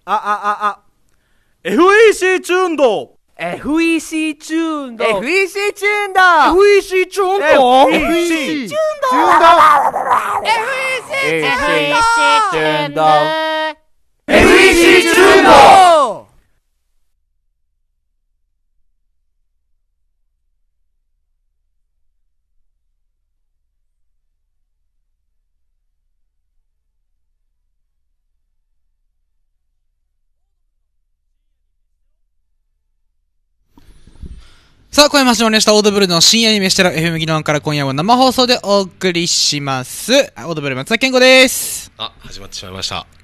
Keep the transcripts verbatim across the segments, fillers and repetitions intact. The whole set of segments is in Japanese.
ああああ エフイーシー チューンドエフイーシー チューンドエフイーシー チューンだエフイーシー チューンドエフイーシー チューンだエフイーシー チューンドエフイーシー チューンドさあ、今夜も始まりました。オードブルの深夜アニメしてら エフエム ギノワンから今夜も生放送でお送りします。オードブル松田健吾です。 あ、始まってしまいました。はい。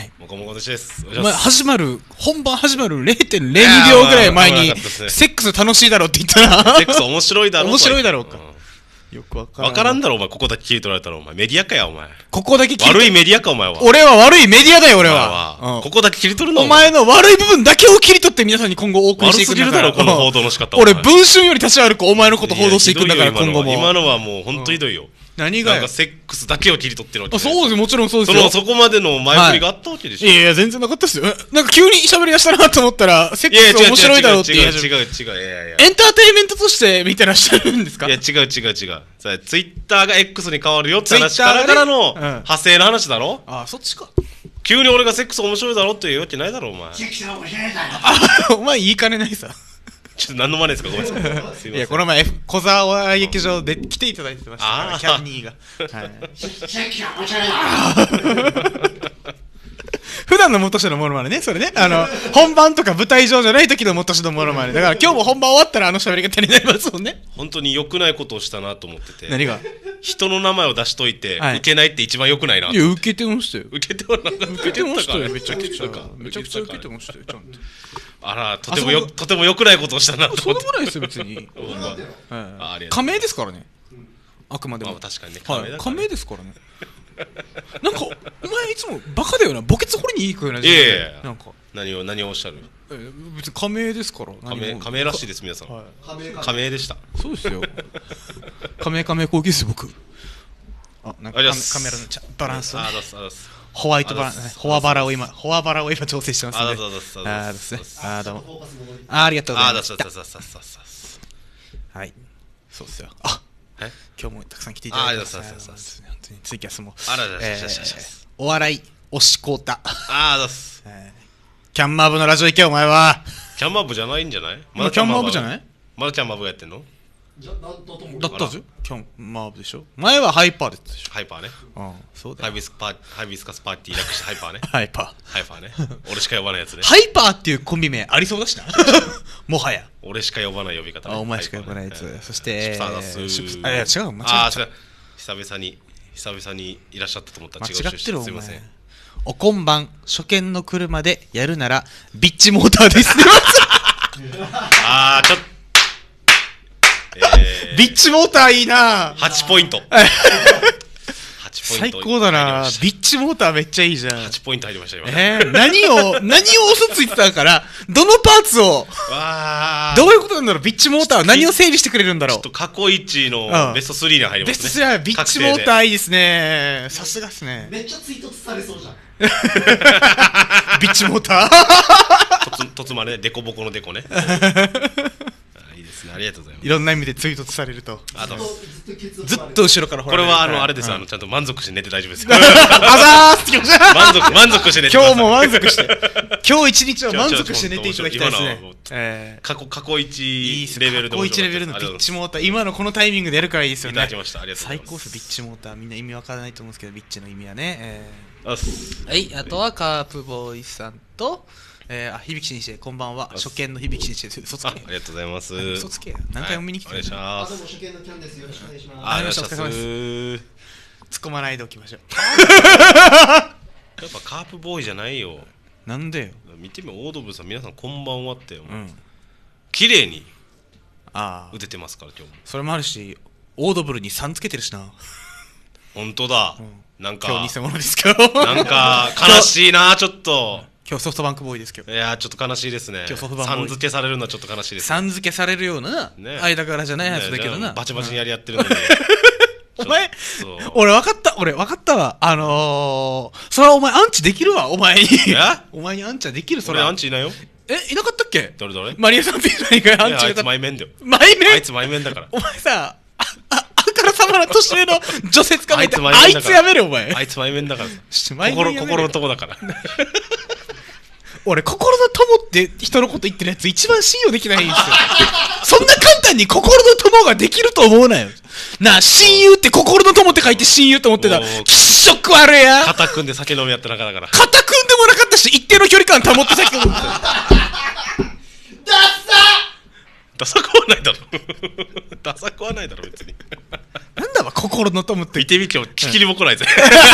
もこもこです。 お前、始まる、本番始まる れいてんれいに 秒ぐらい前に、セックス楽しいだろって言ったら。 セックス面白いだろう面白いだろうか。よくわからん。 わからんだろ、お前。ここだけ切り取られたら、お前。メディアかや、お前。 ここだけ切り悪いメディアか、お前は。 俺は悪いメディアだよ、俺は。 ここだけ切り取るのお前の悪い部分だけを切り取って皆さんに今後お送りしていくんだから。 悪すぎるだろ、この報道の仕方。 俺、文春より立ち歩くお前のこと報道していくんだから、今後も。 今のはもう、ほんとひどいよ。 何がなんかセックスだけを切り取ってるわけ。 そうです、もちろんそうですよ。 その、そこまでの前振りがあったわけでしょ。 いやいや、全然なかったですよ。なんか急に喋り出したなと思ったら、セックス面白いだろうって言い始め。 違う違う違う違う。いやいや。 エンターテインメントとして見てらっしゃるんですか？ いや、違う違う違う。ツイッターが X に変わるよって話からからの派生の話だろ？ ああ、そっちか。 急に俺がセックス面白いだろって言うわけないだろ、お前。 セックス面白いだろ。お前言いかねないさ。 ちょっと何の真似ですか、ごめんなさい。すいません。 いや、この前、小沢劇場で来ていただいてましたから、キャンニーが。はい。 セックス面白いだ普段の元氏のモノマネね、それね。あの、本番とか舞台上じゃない時の元氏のモノマネ。だから今日も本番終わったらあの喋り方になりますもんね。 本当に良くないことをしたなと思ってて。 何が？ 人の名前を出しといて、受けないって一番良くないな。 いや、受けてましたよ。 受けてはなかった。 受けてましたよ、めちゃくちゃ。 めちゃくちゃ受けてましたよ、 ちゃんと。 あら、とてもよ、とても良くないことをしたなと思って。 そうでもないですよ、別に。加盟ですからね。あくまでも。 確かにね。 加盟ですからね。なんか、お前いつもバカだよな、墓穴掘りに行くような。 いやいやなんか。何を、何をおっしゃる？ 別に加盟ですから。 加盟、加盟らしいです、皆さん。加盟でした。 そうですよ。加盟加盟講義です、僕。あ、なんかカメラのバランスを。ホワイトバランス、フォアバラを今、フォアバラを今調整してますね。 あ、どうぞどうぞ。 あ、ですね。あ、どうも。ありがとうございます。はい。そうっすよ。あ、今日もたくさん来ていただいてます。ありがとうございます。本当にツイキャスも。 あらららららら。 お笑い、押しこうた。 ああ、どうす。 キャンマーブのラジオ行けよ、お前は。 キャンマーブじゃないんじゃない？ まだキャンマーブじゃない？ まだキャンマーブがやってんの？ だったぞ。キャンマーブでしょ。前はハイパーでしょ。 ハイパーね。 うん、そうだ。 ハイビスカスパーティー略してハイパーね。 ハイパー。 ハイパーね。俺しか呼ばないやつね。 ハイパーっていうコンビ名ありそうだしな。もはや。 俺しか呼ばない呼び方。 あ、お前しか呼ばないやつ。そして、 あ、 いや違う、間違あ、違う。久々に、久々にいらっしゃったと思ったら違う間違ってる、 すいません。 お今晩、初見の車でやるなら、ビッチモーターです。 あー、ちょっと。 ビッチモーターいいな。 はちポイント。 最高だな。ビッチモーターめっちゃいいじゃん。 はちポイント入りましたよ。 えー、何を、何を嘘ついてたから、どのパーツを、どういうことなんだろう、ビッチモーターは何を整理してくれるんだろう。 ちょっと過去一のベストスリーに入りますね。 ベストスリー、ビッチモーターいいですね。さすがっすね。 めっちゃツイートされそうじゃん。 ビッチモーターとつまね、デコボコのデコね。いいですね、ありがとうございます。 いろんな意味でツイートされると。 あとずっと後ろからこれはあのあれですよ、あのちゃんと満足して寝て大丈夫ですよ。 あざーす。 満足満足して寝て。 今日も満足して。今日一日は満足して寝ていただきたいですね。 過去過去一レベルで。 過去一レベルのビッチモーター、今のこのタイミングでやるからいいですよね。 いただきました。ありがとうございます。 最高ですビッチモーター、みんな意味わからないと思うんですけど、ビッチの意味はね。 はい、 あとはカープボーイさんと、えー、あ、響先生、こんばんは。初見の響先生、嘘つけ。 ありがとうございます。 嘘つけ。何回も見に来てる。 お願いします。 あ、どうも初見のキャンです。よろしくお願いします。 あ、よろしくお願いします。突っ込まないでおきましょう。 やっぱカープボーイじゃないよ。 なんでよ。 見てみ、オードブルさん、皆さんこんばんはって。うん。綺麗に。ああ。打ててますから、今日も。 それもあるし、オードブルにさんつけてるしな。 本当だ。なんか。 今日偽物ですけど。 なんか、悲しいな、ちょっと。 今日ソフトバンクボーイですけど。 いやー、ちょっと悲しいですね。 今日ソフトバンクボーイ。 さん付けされるのはちょっと悲しいです。 さん付けされるような間柄じゃないはずだけどな。 バチバチにやり合ってるのに。 お前、俺分かった、俺分かったわ。あのー、それはお前アンチできるわ、お前に。お前にアンチはできる、それ。 俺アンチいないよ。 え、いなかったっけ？ どれどれ？ マリアさんピザ以外アンチいなかった。 あいつ前面だよ。 前面？ あいつ前面だから。 お前さ、あ、あ、あからさまの年上の女性捕まえて、あいつやめるお前。 あいつ前面だから。 心、 心のとこだから。 俺、心の友って人のこと言ってるやつ一番信用できないんですよ。そんな簡単に心の友ができると思うなよ。なあ、親友って心の友って書いて親友と思ってた。気色悪いや。 肩組んで酒飲みやった中だから。 肩組んでもなかったし、一定の距離感保って酒飲んでた。ダッサダサくはないだろ。ダサくはないだろ、別に。 なんだわ、心の友って。 見てみても、聞きにも来ないぜ。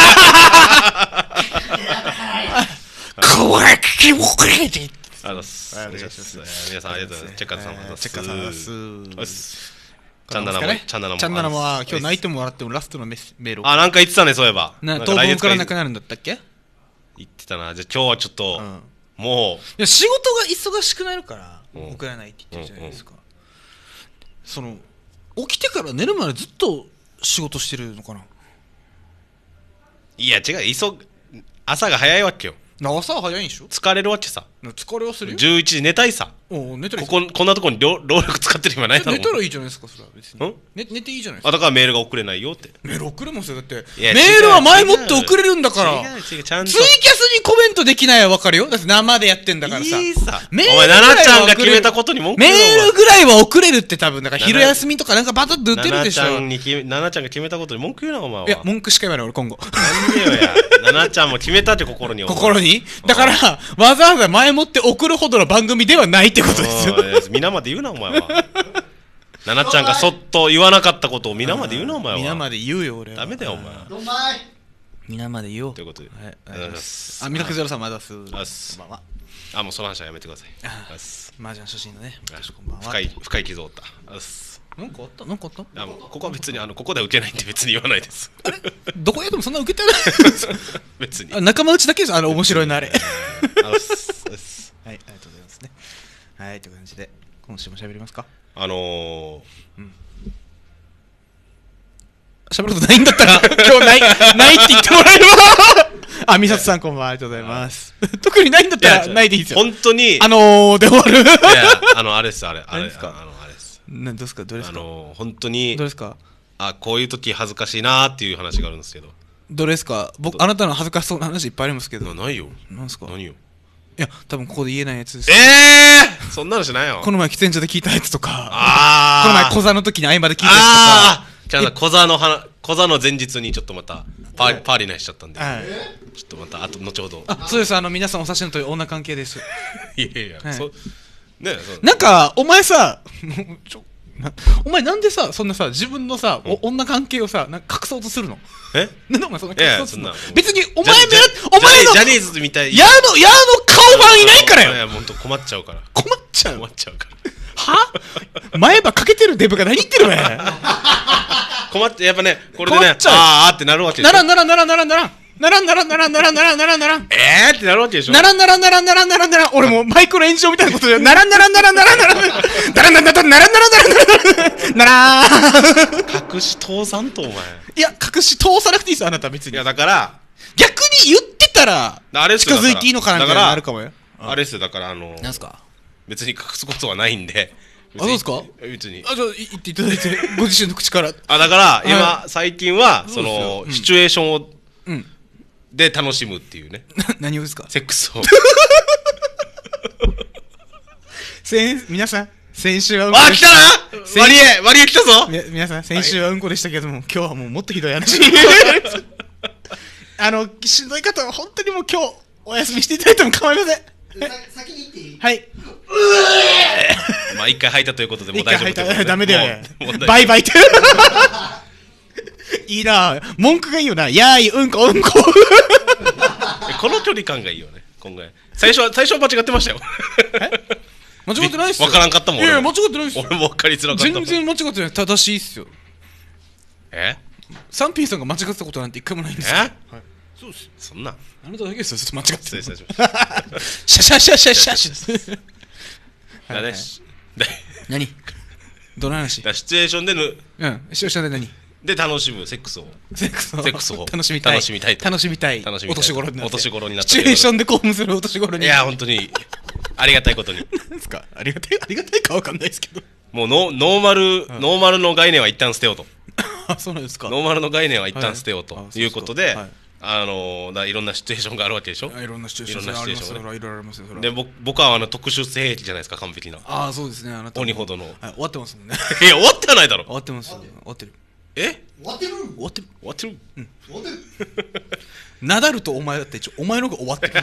これ聞きもくれて。 あのす。お願いします。皆さんありがとうございます。チェッカーさんもチェッカーさんです。 チャンナナも、チャンナナも。 チャンナナもは今日泣いても笑ってもラストのメールを。 あ、なんか言ってたね、そういえば。 な、当分送らなくなるんだったっけ？ 言ってたな。じゃあ今日はちょっと、もう。 いや、仕事が忙しくなるから、送らないって言ってるじゃないですか。その、起きてから寝るまでずっと仕事してるのかな？ いや、違う、急ぐ。朝が早いわけよ。 朝は早いんでしょ？ 疲れるわけさ。 疲れはするよ。 じゅういちじ寝たいさ。 お寝たらいい。 ここ、こんなとこに労力使ってる暇ないだろ。 寝たらいいじゃないですか、それは別に。寝ていいじゃないですか。 あ、だからメールが送れないよって。 メール送れますよ、だって。メールは前もって送れるんだから。違う違う、ちゃんと。ツイキャスにコメントできないはわかるよ。だって生でやってんだからさ。いいさ。お前、ナナちゃんが決めたことに文句言うの？メールぐらいは送れるって多分、だから昼休みとかなんかバタッと打てるでしょ。ナナちゃんに、ナナちゃんが決めたことに文句言うな、お前は。いや、文句しか言わない、俺今後。なんでよや。ナナちゃんも決めたって心に。心に？だから、わざわざ前もって送るほどの番組ではないってことですよ。皆まで言うな、お前は。ナナちゃんがそっと言わなかったことを皆まで言うな、お前は。皆まで言うよ、俺は。ダメだよ、お前。皆まで言おう。ということで。ありがとうございます。あ、ミラクゼロさん、まだす。あ、す。こんばんは。あ、もうその話はやめてください。あ、す。マージャン初心のね。こんばんは。深い、深い傷を負った。あ、す。なんかあったなんかあったあ、もうここは別に、あの、ここでは受けないんで別に言わないです。あれどこやでもそんな受けてない別に。仲間内だけです、あの、面白いのあれ。あ、す。はい、ありがとうございますね。はい、という感じで、今週も喋りますか？あのー、うん。喋ることないんだったら、今日ない、ないって言ってもらえればあ、みさとさんこんばんは、ありがとうございます。特にないんだったら、ないでいいですよ。本当に。あのー、で終わる。いや、あの、あれです、あれ、あれですか。あの、あれです。何ですか、どれですか？あのー、本当に。どれですか？あ、こういう時恥ずかしいなーっていう話があるんですけど。どれですか？僕、あなたの恥ずかしそうな話いっぱいありますけど。ないよ。何ですか？何よ。いや、多分ここで言えないやつです。ええー、そんなのしないよ。この前喫煙所で聞いたやつとか。ああ。この前小座の時に合間で聞いたやつとか。ああ。じゃあ小座の花、小座の前日にちょっとまたパーパーリーなしちゃったんで。はい。ちょっとまたあと後ほど。あ、そうです。あの皆さんお察しのとおり女関係です。いやいや。はい、そうね。なんかお前さ、ちょお前なんでさそんなさ自分のさ、うん、女関係をさなんか隠そうとするの？え？なんでお前そんな隠そうとするの？別にお前のお前のジャニーズみたい。矢の矢の顔ファンいないからよ。いや本当困っちゃうから。困っちゃう。困っちゃうから。は？前歯かけてるデブが何言ってるわ。困っちゃやっぱねこれでねあーってなるわけでしょ。ならんならんならんならんならん。ならんならんならんならんならんならんならんえーってなるわけでしょ。ならんならんならんならんならんならん俺もうマイクロ炎上みたいなことでならんならんならんならんならんならんならんならんならんならんならんならんならん隠し通さんとお前。いや隠し通さなくていいですあなた別に。いやだから逆に言ってたら近づいていいのかなみたいなのあるかもよ。あれっすよだからあのなんすか別に隠すことはないんで。あそうですか別に。あじゃあ言っていただいてご自身の口から。あだから今最近はそのシチュエーションをうんで楽しむっていうね。何をですか？セックスを。先皆さん先週はうんこでした。あ来たな。割り割り来たぞ。皆さん先週はうんこでしたけども今日はもうもっとひどい話。あのしんどい方は本当にもう今日お休みしていただいても構いません。先に言っていい？はい。まあ一回吐いたということでもう大丈夫です。ダメだよ。バイバイって。いいな文句がいいよな。やーいうんこうんこ。この距離感がいいよね今回。最初は最初は間違ってましたよ。間違ってないっすよ。分からんかったもん。いやいや間違ってないっすよ。俺も分かりづらかった。全然間違ってない。正しいっすよ。え？サンピーさんが間違ったことなんて一回もないんですよ。え？そうっす。そんな。あなただけですよ。間違ってる。シャシャシャシャシャシャ。だね。何？どの話？シチュエーションでぬ。うん。シチュエーションで何？ で楽しむセックスをセックスをセックスを楽しみたい楽しみたいと楽しみたい楽しみたいお年頃になってお年頃になったシチュエーションで興奮するお年頃にいや本当にありがたいことになんですかありがたいありがたいかわかんないですけどもうノノーマル、うん、ノーマルの概念は一旦捨てようとあそうなんですかノーマルの概念は一旦捨てようと、はい、いうことで、 はい、 あのー、だいろんなシチュエーションがあるわけでしょ。 いろんなシチュエーションがありますよ、ね、いろいろありますよ。 で僕はあの特殊性癖じゃないですか完璧な。 ああそうですねあなた鬼ほどの、はい、 終わってますもんねいや終わってはないだろ。 終わってます終わってるえ終わってる終わってる終わってるうん終わってるナダルとお前だって一応お前の方が終わってる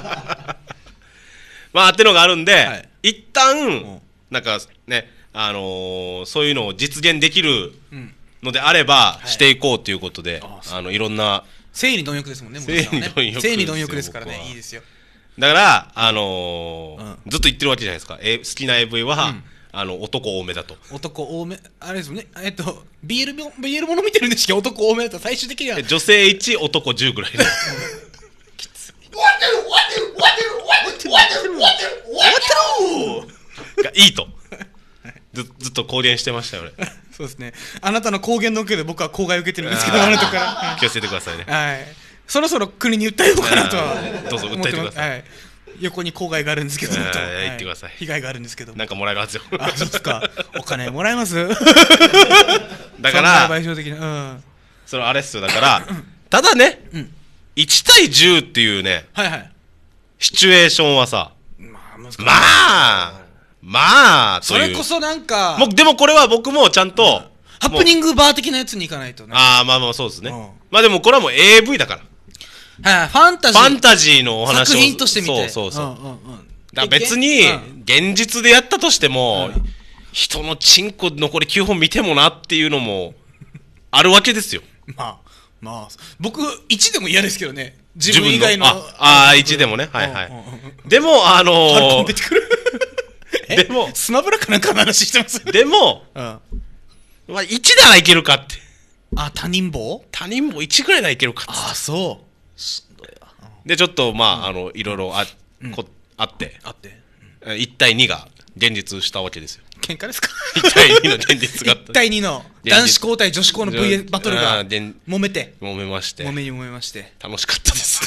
まあってのがあるんで、はい、一旦、うん、なんかねあのー、そういうのを実現できるのであれば、うん、していこうということで、はい、あのいろんな性に貪欲ですもんね。 性に貪欲性に貪欲ですからね。いいですよ。 だからあのーうん、ずっと言ってるわけじゃないですか。え好きな エーブイ は、うん、あの男多めだと。 男多めあれですもんね。えっとビールビールもの見てるんですけど男多めだと最終的には女性いち男じゅうぐらいで。 きつい。終わってる終わってる終わってる終わってる終わってる終わってる終わってるがいいと。ず, ずっと公言してましたよ俺。 そうですね。あなたの公言のおかげで僕は公害を受けてるんですけどあなたから、 気をつけてくださいね。 はい。そろそろ国に訴えようかなとはどうぞ訴えてください。はい、 横に公害があるんですけど、 言ってください。 被害があるんですけど。 なんかもらえるはずよ。 あ、そうですか。お金もらえます？ だから賠償的な、うん、 それあれっすよだからただね、うん、いちたいじゅうっていうね、 はいはい、 シチュエーションはさ、 まあ難しい。 まあまあそれこそなんかもうでもこれは僕もちゃんと、うん、 ハプニングバー的なやつに行かないとね。 ああまあまあそうですね、うん、まあでもこれはもう エーブイ だからはい、ファンタジーファンタジーのお話を作品として見てそうそうそう、 うんうんうん、 だから別に現実でやったとしても、うん、人のチンコ残りきゅうほん見てもなっていうのもあるわけですよ。 まあまあ僕いちでも嫌ですけどね自分以外のああいちでもねはいはい、うんうんうん、でもあのー、 出てくるでもスマブラかなんかの話してますでも、うん、まあいちならいけるかってあ他人棒他人棒いちぐらいならいけるかってあそうしんどいわ、 うん、でちょっとまあ、うん、あのいろいろ あ,、うん、こあってあって、 うん、いちたいにが現実したわけですよ。 喧嘩ですかいちたいにの現実があった。 いちたいにの男子交代女子校の ブイエス バトルが揉めて揉めまして揉めに揉めまして楽しかったです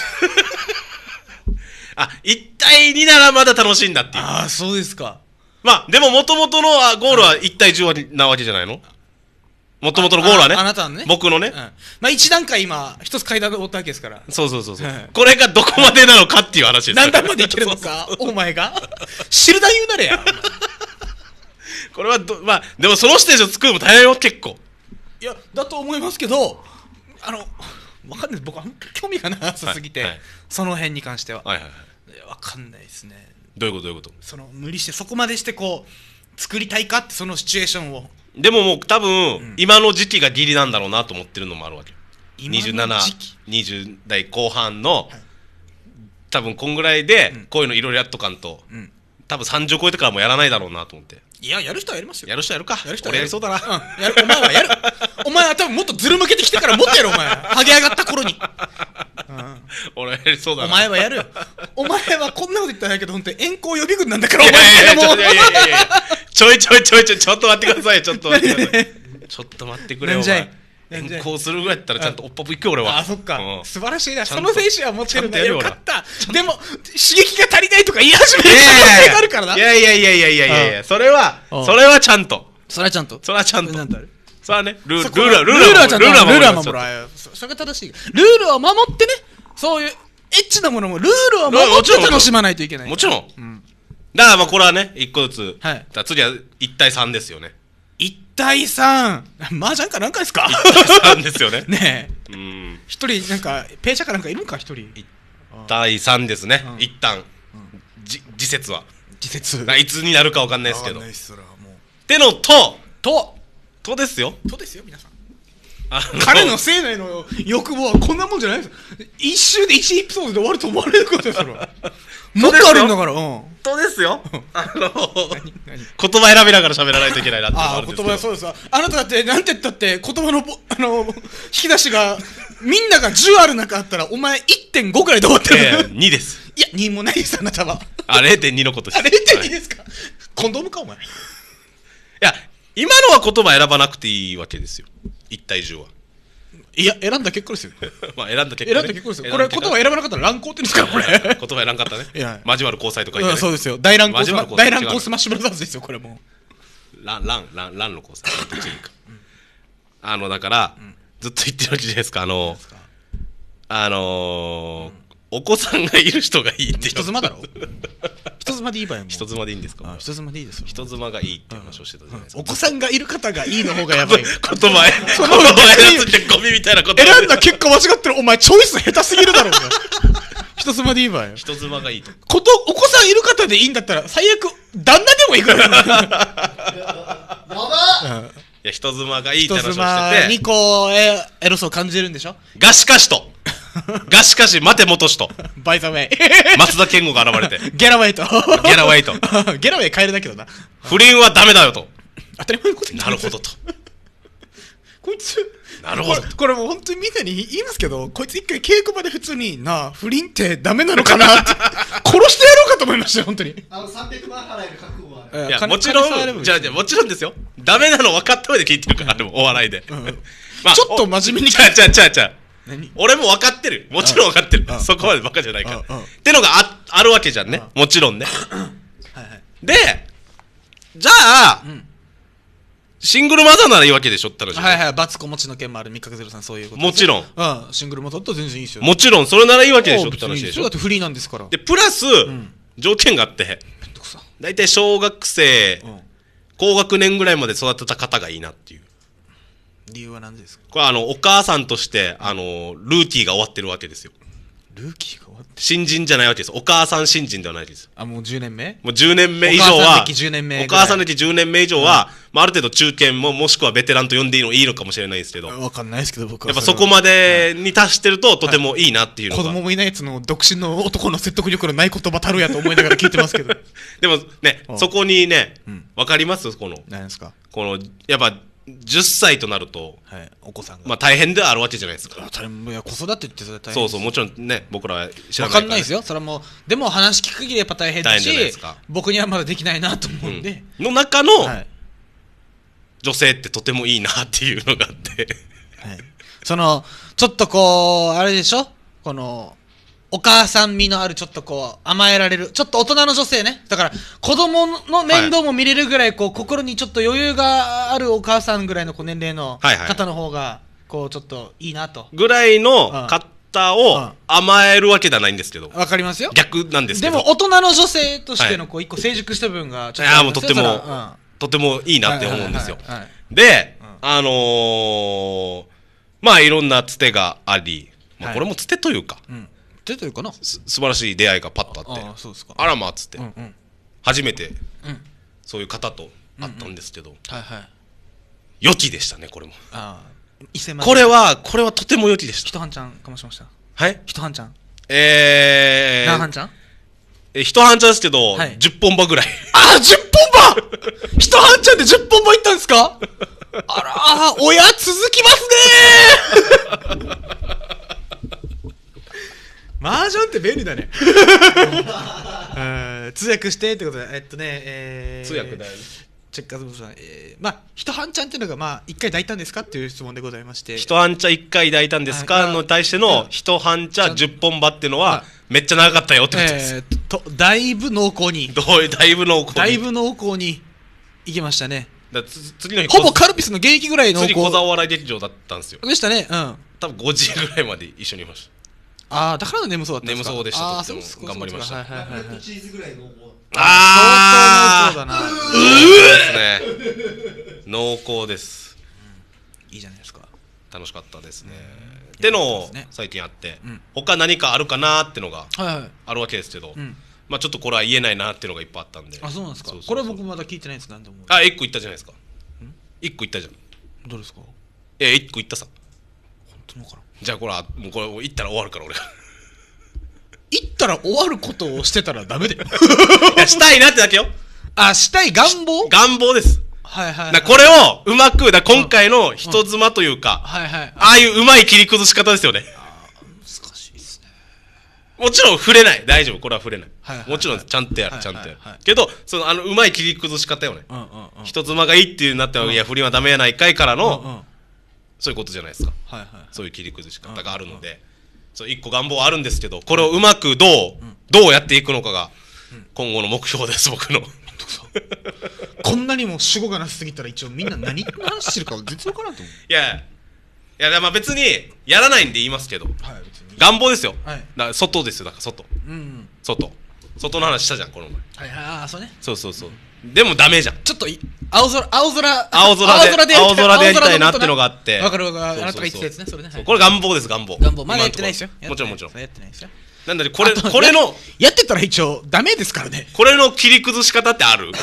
あいちたいにならまだ楽しいんだっていう。 ああそうですか。 まあでももともとのゴールはいちたいじゅうなわけじゃないの。もともとのゴールはねあ, あ, あなたのね僕のね、 うん、まあ一段階今一つ階段登ったわけですから。 そうそうそうそう、はい、これがどこまでなのかっていう話です。 何段までいけるのかお前が知るだ言うなれやこれはどまあでもそのステージを作るのも大変よ結構。 いやだと思いますけどあのわかんない僕は興味がなさすぎて、はいはい、その辺に関しては、 はいはいはい、 わかんないですね。 どういうことどういうこと。 その無理してそこまでしてこう作りたいかってそのシチュエーションを。 でももう多分、うん、今の時期がギリなんだろうなと思ってるのもあるわけよ。にじゅうなな、にじゅう代後半の、はい、多分こんぐらいで、うん、こういうのいろいろやっとかんと、うん、多分さんじゅう超えてからもやらないだろうなと思って。 いややる人はやりますよ。 やる人やるか。 やる人はやる。俺やりそうだな、 うん、やるお前はやるお前は多分もっとずる向けてきてからもっとやるお前ハゲ上がった頃に、 うん、俺はやりそうだな。 お前はやるよお前はこんなこと言ったらないけど本当に援交予備軍なんだからお前もちょいちょいちょいちょいちょっと待ってくださいちょっと待ってくださいちょっと待ってくれよお前。援交するぐらいだったらちゃんとおっぱぶ行くよ俺は。 あそっか、うん、素晴らしいな。その選手は持ってるんだよかった。でも刺激が足りないとか言い始める可能性があるからな。 いやいやいやいやいやいやいやそれはそれはちゃんとそれはちゃんとそれはちゃんとそれはねルールルールはルールはちゃんとルールは守らない。それが正しい。ルールを守ってねそういうエッチなものもルールを守って楽しまないといけない。 もちろん、うん、だからまあこれはね一個ずつ、はい、次はいちたいさんですよね。 いちたいさん麻雀かなんかですか。 いちたいさんですよねねえうん一人なんかペーチャーかなんかいるんか一人。いちたいさんですね、うん、一旦、うん、じ次節は次節いつになるかわかんないですけど。 わかんないっすらもうってのとととですよとですよ皆さん。彼の生内の欲望はこんなもんじゃないです。一周でいちエピソードで終わると思われることですよ。もっとあるんだから。うんとですよあの言葉選びながら喋らないといけないなってああ言葉そうですわ。あなただってなんて言ったって言葉のあの引き出しがみんながじゅうある中あったらお前 いってんご くらいで終わってる、 えー、にです。 いやにもないですあなたは。 あ れいてんに のことして。あ れいてんに ですか、はい、コンドームかお前。いや今のは言葉選ばなくていいわけですよ。一体中は。 いや、選んだ結果ですよ。 まあ選んだ結果、ね、 選んだ結果ですよ。これ言葉選ばなかったら乱行って言うんですから、これ。 言葉選ばなかったね。 いや、 交わる交際とか言って、ね、 そうですよ。大乱行スマ大乱行スマッシュブラザーズですよ、これも。 ラン、ラン、ラン、ランの交際。どっちにか。あの、だから、うん、ずっと言ってるわけじゃないですか、あの、あのー、うんお子さんがいる人がいいって人妻だろ人妻でいい場合も人妻でいいんですか。 人妻でいいですよ。 人妻がいいって話をしてたじゃないですか、 うん、お子さんがいる方がいいの方がやばい言葉言葉選つってゴミみたいなこと選んだ結果間違ってる。お前チョイス下手すぎるだろう人妻でいい場合人妻がいいとことお子さんいる方でいいんだったら最悪旦那でもいいからやばっいや人妻がいいって話をしてて人妻にこうエエロスを感じるんでしょ。 がしかしとがしかし待て元氏とバイザウェイ松田健吾が現れてゲラウェイとゲラウェイとゲラウェイ変えるだけどな。 不倫はダメだよと当たり前のこと言ってなるほどとこいつなるほどこれ、これもう本当にみんなに言いますけど、こいつ一回稽古場で普通になあ不倫ってダメなのかなって殺してやろうかと思いましたよ本当に。 あのさんびゃくまん払える覚悟はある。 いやもちろんじゃあじゃあもちろんですよ。ダメなの分かった上で聞いてるから、でもお笑いで、うんまあ、ちょっと真面目にちゃうちゃうちゃうちゃう俺も分かってる。もちろん分かってる。そこまでバカじゃないから。ってのが あ, あるわけじゃんね。もちろんね。はいはい、で、じゃあ、うん、シングルマザーならいいわけでしょって話。 はいはい、バツ子持ちの件もある。みっかけゼロさんそういうこともちろん。 うん、シングルマザーだったら全然いいですよ。 もちろん、それならいいわけでしょって話でしょ。 だってフリーなんですから。 で、プラス、うん、条件があって、だいたい小学生、うん、高学年ぐらいまで育てた方がいいなっていう。 理由は何ですか。 これあのお母さんとしてあのルーキーが終わってるわけですよ。 ルーキーが終わって新人じゃないわけです。お母さん新人ではないです。 あ、もうじゅうねんめもうじゅうねんめ以上はお母さん歴じゅうねんめお母さん歴じゅうねんめ以上は、うんまあ、ある程度中堅ももしくはベテランと呼んでいいのいいのかもしれないですけど、 分かんないですけど僕はやっぱそこまでに達してるととてもいいなっていうのが、 はい、子供もいないやつの独身の男の説得力のない言葉たるやと思いながら聞いてますけどでもねそこにね、うん、分かりますこの何ですかこのやっぱじゅっさいとなると、 はい、お子さんがまあ大変ではあるわけじゃないですか。 大変いや子育てってそれ大変そうそうもちろんね僕らは知らないから、ね、 分かんないですよそれはもうでも話聞く限りやっぱ大変だし僕にはまだできないなと思うんで、 うん、の中の、はい、女性ってとてもいいなっていうのがあって、 はい、そのちょっとこうあれでしょこのお母さん味のあるちょっとこう甘えられるちょっと大人の女性ねだから子供の面倒も見れるぐらいこう心にちょっと余裕があるお母さんぐらいのこう年齢の方の方がこうちょっといいなとぐらいの方を甘えるわけではないんですけどわかりますよ逆なんですけどでも大人の女性としてのこう一個成熟した部分がちょっといやもうとっても、うん、とてもいいなって思うんですよで、うん、あのー、まあいろんなつてがあり、まあ、これもつてというか、はいうん出てるかなす素晴らしい出会いがパッとあってあ, あ, そうですかあらまっつって、 うんうん、 初めて、うん、そういう方と会ったんですけど、うんうんはいはい、良きでしたねこれもあこれはこれはとても良きでした。 一半ちゃんかもしましたはい一半ちゃんえー何半ちゃんえ一半ちゃんですけど、はい、じゅっぽんばぐらいあじゅっぽんば一半ちゃんでじゅっぽんばいったんですかあら親続きますねマージャンって便利だね通訳してってことでえっとね、えー、 通訳だよねチェッカーズボスさん、えー、まあ一半ちゃんっていうのがまあ一回抱いたんですかっていう質問でございまして一半茶一回抱いたんですかの対しての一半茶十本歯っていうのはめっちゃ長かったよってことです、えー、 とだいぶ濃厚にだいぶ濃厚にだいぶ濃厚にいきましたねだつ次の日ほぼカルピスの現役ぐらい濃厚次小沢お笑い劇場だったんですよでしたねうん多分ごじぐらいまで一緒にいましたああだから眠そうだったんですか眠そうでしたあとっても頑張りましたはいはいはいはいチーズぐらい濃厚ああ相当濃厚だなうーですね濃厚です、 うん、いいじゃないですか楽しかったですねってのを最近あって、うん、他何かあるかなってのがあるわけですけど、はいはい、まあちょっとこれは言えないなっていうのがいっぱいあったんであそうなんですかこれは僕まだ聞いてないですなんでもあ一個言ったじゃないですか一個言ったじゃんどうですかえ一個言ったさ本当のかなじゃあこれはもうこれ言ったら終わるから俺が言ったら終わることをしてたらダメだよいやしたいなってだけよあしたい願望願望ですはいはい、はい、 だこれをうまくだ今回の人妻というか、 うんうんはいはい、 ああいううまい切り崩し方ですよねあ難しいですねもちろん触れない。大丈夫。これは触れない。 はいはいはいもちろんちゃんとやる。ちゃんとやるはいはいはい。 けど、その、あの、うまい切り崩し方よね。 うんうんうん人妻がいいっていうなっては、いや、不倫はダメやないかいからうんうんの、そういうことじゃないですか。 はいはいそういう切り崩し方があるので、そう、一個願望あるんですけど、これをうまくどう、どうやっていくのかが、今後の目標です、僕の。 こんなにも主語がなさすぎたら一応みんな何の話してるか絶対分からんと思う。 いや、いや、まあ別に、やらないんで言いますけど、 はい別に。 願望ですよ。 はいだから外ですよ、だから外。 うんうん外。外の話したじゃん、この前。 はいはいああそうね。 そうそうそう。でもダメじゃん。 ちょっとい青空青空青空で青空でやりたいなってのがあってわかるわかる。 そうそうそうあなたが言ってたやつねそれね。 そうこれ願望です、願望。 願望まだやってないですよ。 もちろんもちろん。 やってないですよ。 なんだね、これ、 あとこれの、 やってたら一応ダメですからね。 これの切り崩し方ってある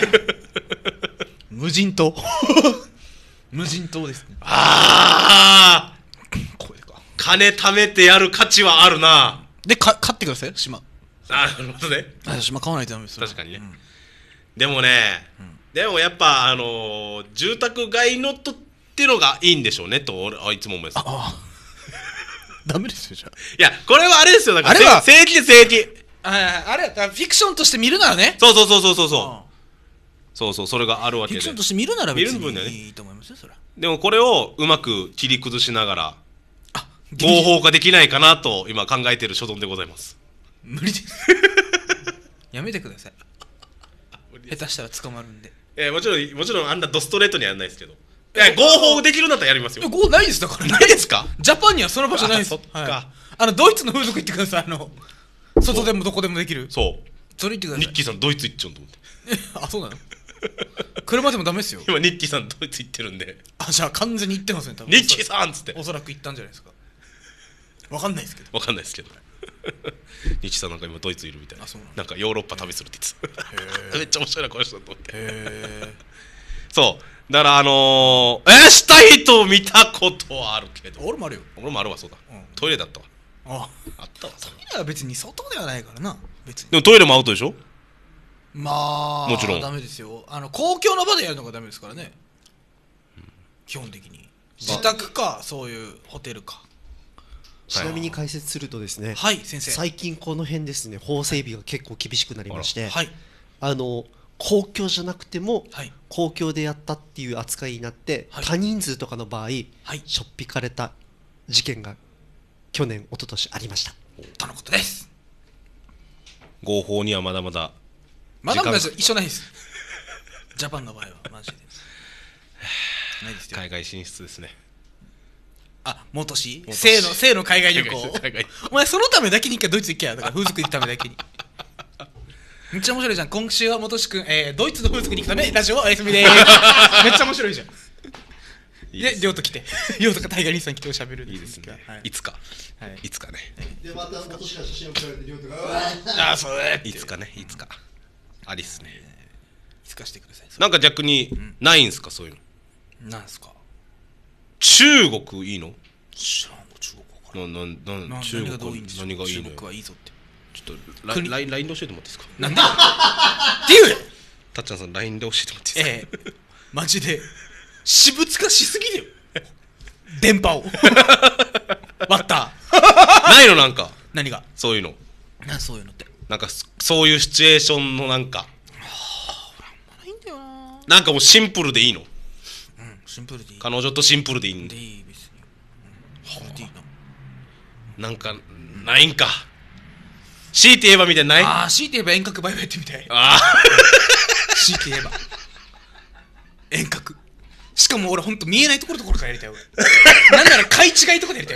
無人島無人島ですね。 あーこれか金貯めてやる価値はあるな。 でか買ってくださいよ島。 なるほどね。 あ島買わないとダメですよ。 確かにね。でもね、でもやっぱ、あのー、住宅街のとってのがいいんでしょうねと、俺はいつも思います。 ああダメですよじゃいや、これはあれですよ、だから、 あれは正義で正義。 あ。ああれだからフィクションとして見るならね。 そうそうそうそうそうそう。そうそう、それがあるわけで。 フィクションとして見るなら別見る分だよねにいいと思いますよそれは。 でもこれをうまく切り崩しながら、 あ合法化できないかなと今考えている所存でございます。 無理ですやめてください。下手したら捕まるんで。 えー、もちろん、もちろんあんなドストレートにはやらないですけど。いや、合法できるんだったらやりますよ。 ゴーないですだからないですか？ ジャパンにはその場所ないです。 あそっかはいあのドイツの風俗行ってください。あの外でもどこでもできる。 そう。 それ行ってください。 ニッキーさんドイツ行っちゃうんと思って。 あそうなの車でもダメですよ。 今ニッキーさんドイツ行ってるんで。 あじゃあ完全に行ってますね多分。 ニッキーさんっつって。 おそらく行ったんじゃないですか。わかんないですけど。 わかんないですけど。ニッキーさんなんか今ドイツいるみたいな。 あそうなのなんかヨーロッパ旅するって言ってた。めっちゃ面白いなこの人だと思って。 へそう。だからあのー、えー、した人見たことあるけど。 俺もあるよ。 俺もあるわ、そうだ。 うんトイレだったわ。 ああったわ。 トイレは別に外ではないからな別に。 でもトイレもアウトでしょ？ まあもちろんダメですよ。あの公共の場でやるのがダメですからね、うん、基本的に自宅かそういうホテルか。 ちなみに解説するとですね、 はい先生。 最近この辺ですね法整備が結構厳しくなりまして、 はいあの公共じゃなくても、 はい、 公共でやったっていう扱いになって、はい、多人数とかの場合、はい、しょっぴかれた事件が去年一昨年ありました。 とのことです。 合法にはまだまだまだまだ一緒ないですジャパンの場合はマジでないですよ。 海外進出ですね。 あ、元氏生の生の海外旅行お前そのためだけに一回ドイツ行けや。だから風俗行くためだけにめっちゃ面白いじゃん。今週は元氏くん、えー、ドイツの風俗に行くためラジオお休みでーすめっちゃ面白いじゃん。で、りょうと来てりょうとかタイガーリーさん来ておしゃべる。 いいですね、はい、いつか、はい、いつかね。 でまた元氏から写真を撮られてりょうとかああそうだいつかね、いつかありっすね。 いつかしてください。 なんか逆にないんすか、そういうの。 なんすか。 中国いいの？ 知らんも中国な、な、な、 な中国何がどういいんでしょう。 何がいいの？ 中国はいいぞって。 ちょっとライン、ライン、ラインで教えてもらっていいですか？ なんでっていうたっちゃんさん ライン で教えてもらっていいですか？ ええマジで私物化しすぎるよ電波を割ったないのなんか何がそういうの。 なそういうのってなんかそういうシチュエーションのなんかないんだよな。 なんかもうシンプルでいいの？ うんシンプルでいい。 彼女とシンプルでいいんでいい別に。うん、それでいいな。 なんかないんか。強いて言えばみたいなない？ ああ強いて言えば遠隔バイバイやってみたい。 ああ強いて言えば遠隔。しかも俺ほんと見えないところところからやりたい俺なんなら買い違いとこでやりたい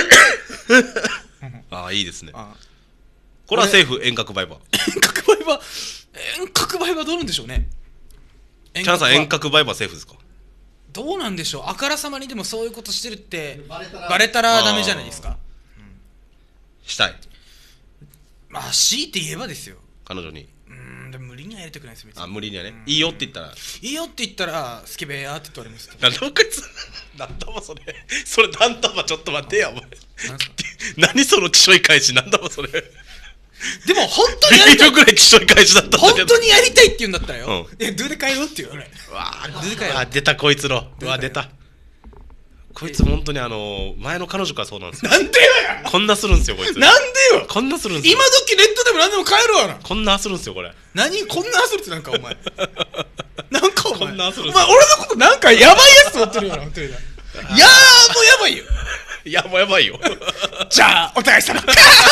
ああいいですね。 あこれはセーフ遠隔バイバー。 遠隔バイバー遠隔バイバーどうなんでしょうね。 チャンさん遠隔バイバーセーフですか？ どうなんでしょう。あからさまにでもそういうことしてるってバレたら、バレたらダメじゃないですか、うん、 したい。 まあ強いて言えばですよ彼女に。 うーんでも無理にはやりたくないです別に。 あ無理にはね、いいよって言ったらいいよって言ったらスケベやって言われますけど。 なんだこいつなんだもそれそれなんだもちょっと待ってやお前何そのきしょい返しなんだもそれでも本当にやりたいビビるぐらいきしょい返しだったんだけど本当にやりたいって言うんだったらよ、 うん、 えドゥで帰ろうって言うよ俺。 うわドゥで帰ろう。 あ出たこいつのうわ出たこいつ本当にあの前の彼女からそうなんですよ。 なんでよやこんなするんですよこいつ。 なんでよこんなするんですよ。 今時ネットでも何でも買えるわな。 こんなするんですよこれ。 何こんなするってなんかお前なんかお前こんなするんお前俺のことなんかやばいやつ持ってるよな本当にな。いやーもうやばいよ。 いやもうやばいよじゃあお互い様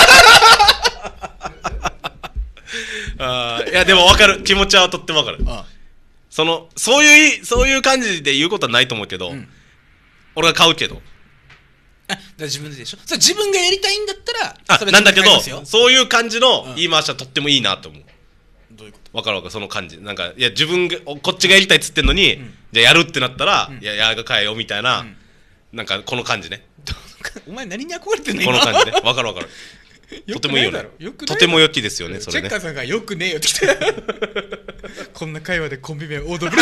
あいやでも分かる気持ちはとっても分かる。ああそのそういうそういう感じで言うことはないと思うけど、うん、俺が買うけどあだから自分ででしょ。それ自分がやりたいんだったらあそれなんだけどそういう感じの言い回しはとってもいいなと思う。 どういうこと？ 分かる分かるその感じなんかいや自分がこっちがやりたいっつってんのに、うん、じゃあやるってなったら、うん、いややがかえよみたいな、うん、なんかこの感じね。 お前何に憧れてんのこの感じね分かる分かるとてもいいよね。とても良きですよねそれね。 チェッカーさんがよくねえよって来てこんな会話でコンビ名オードブル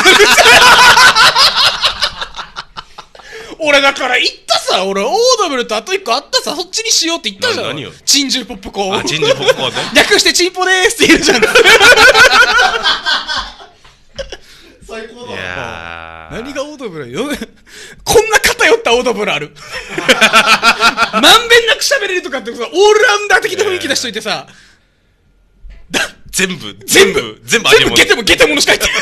俺だから言ったさ俺オードブルとあと一個あったさそっちにしようって言ったじゃん。 何よチンジューポップコーン。 あチンジューポップコーンね略してチンポでーすって言うじゃん最高だ。 いや何がオードブルよこんな偏ったオードブルあるまんべんなく喋れるとかってさオールラウンダー的な雰囲気出しといてさだ全部全部全部ありも全部ゲテもゲテものしか言って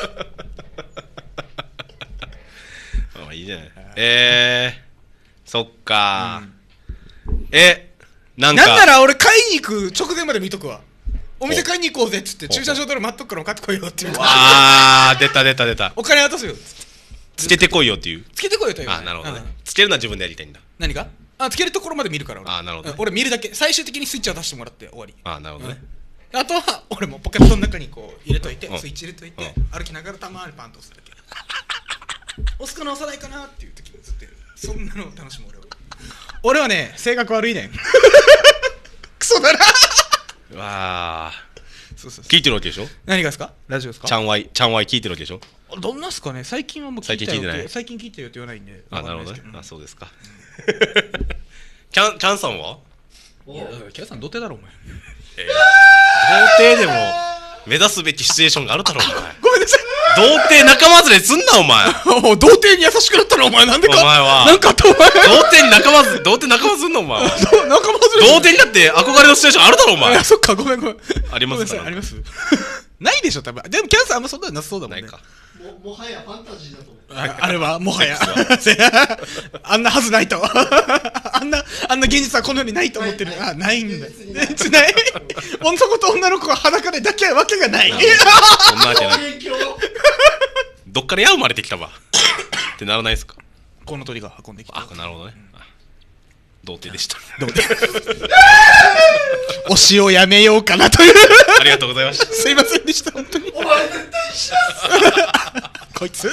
あいいじゃない。えーそっか、うん、えなんかなんなら俺買いに行く直前まで見とくわ。お店買いに行こうぜっつって駐車場で待っとくから買ってこいよっていう。 あー出た出た出たお金渡すよっつってつけてこいよっていう。 つけてこいよという。 あなるほどね、うん、つけるのは自分でやりたいんだ。 何があつけるところまで見るから俺。 あなるほど、ね、 俺見るだけ最終的にスイッチを出してもらって終わり。 あなるほどね、 うん、あとは俺もポケットの中にこう入れといて、うん、スイッチ入れといて、うん、歩きながらたまにパンと押すだけ押すかな押さないかなっていう時にずっとやる。そんなのを楽しむ俺は。俺はね性格悪いねんクソだなうわあそうそうそう聞いてるわけでしょ。 何がですかラジオですか。 ちゃんわいちゃんわい聞いてるわけでしょ。 どんなっすかね最近はもう聞いたよって最近聞いたよって言わないんで。 あなるほどね、うん、あそうですかキャンキャンさんはいやキャンさん童貞だろお前、 えー、童貞でも目指すべきシチュエーションがあるだろお前ごめんなさい童貞仲間連れすんなお前童貞に優しくなったらお前なんでかお前はなんかあったお前童貞に仲間童貞仲間すんなお前は仲間連れ童貞にだって憧れのシチュエーションあるだろお前あそっかごめんごめんありますからありますないでしょ多分。でもキャンさんあんまそんなになさそうだもんね。 ないかも, もはやファンタジーだと思う。 あ, あれはもはやあんなはずないとあんなあんな現実はこの世にないと思ってる。あないんだない男と女の子が裸で抱き合うわけがないそんなわけないどっから矢生まれてきたわってならないですか。 この鳥が運んできた。 あなるほどね、うん、童貞でした童貞推しをやめようかなというありがとうございましたすいませんでした本当にお前絶対一緒こいつ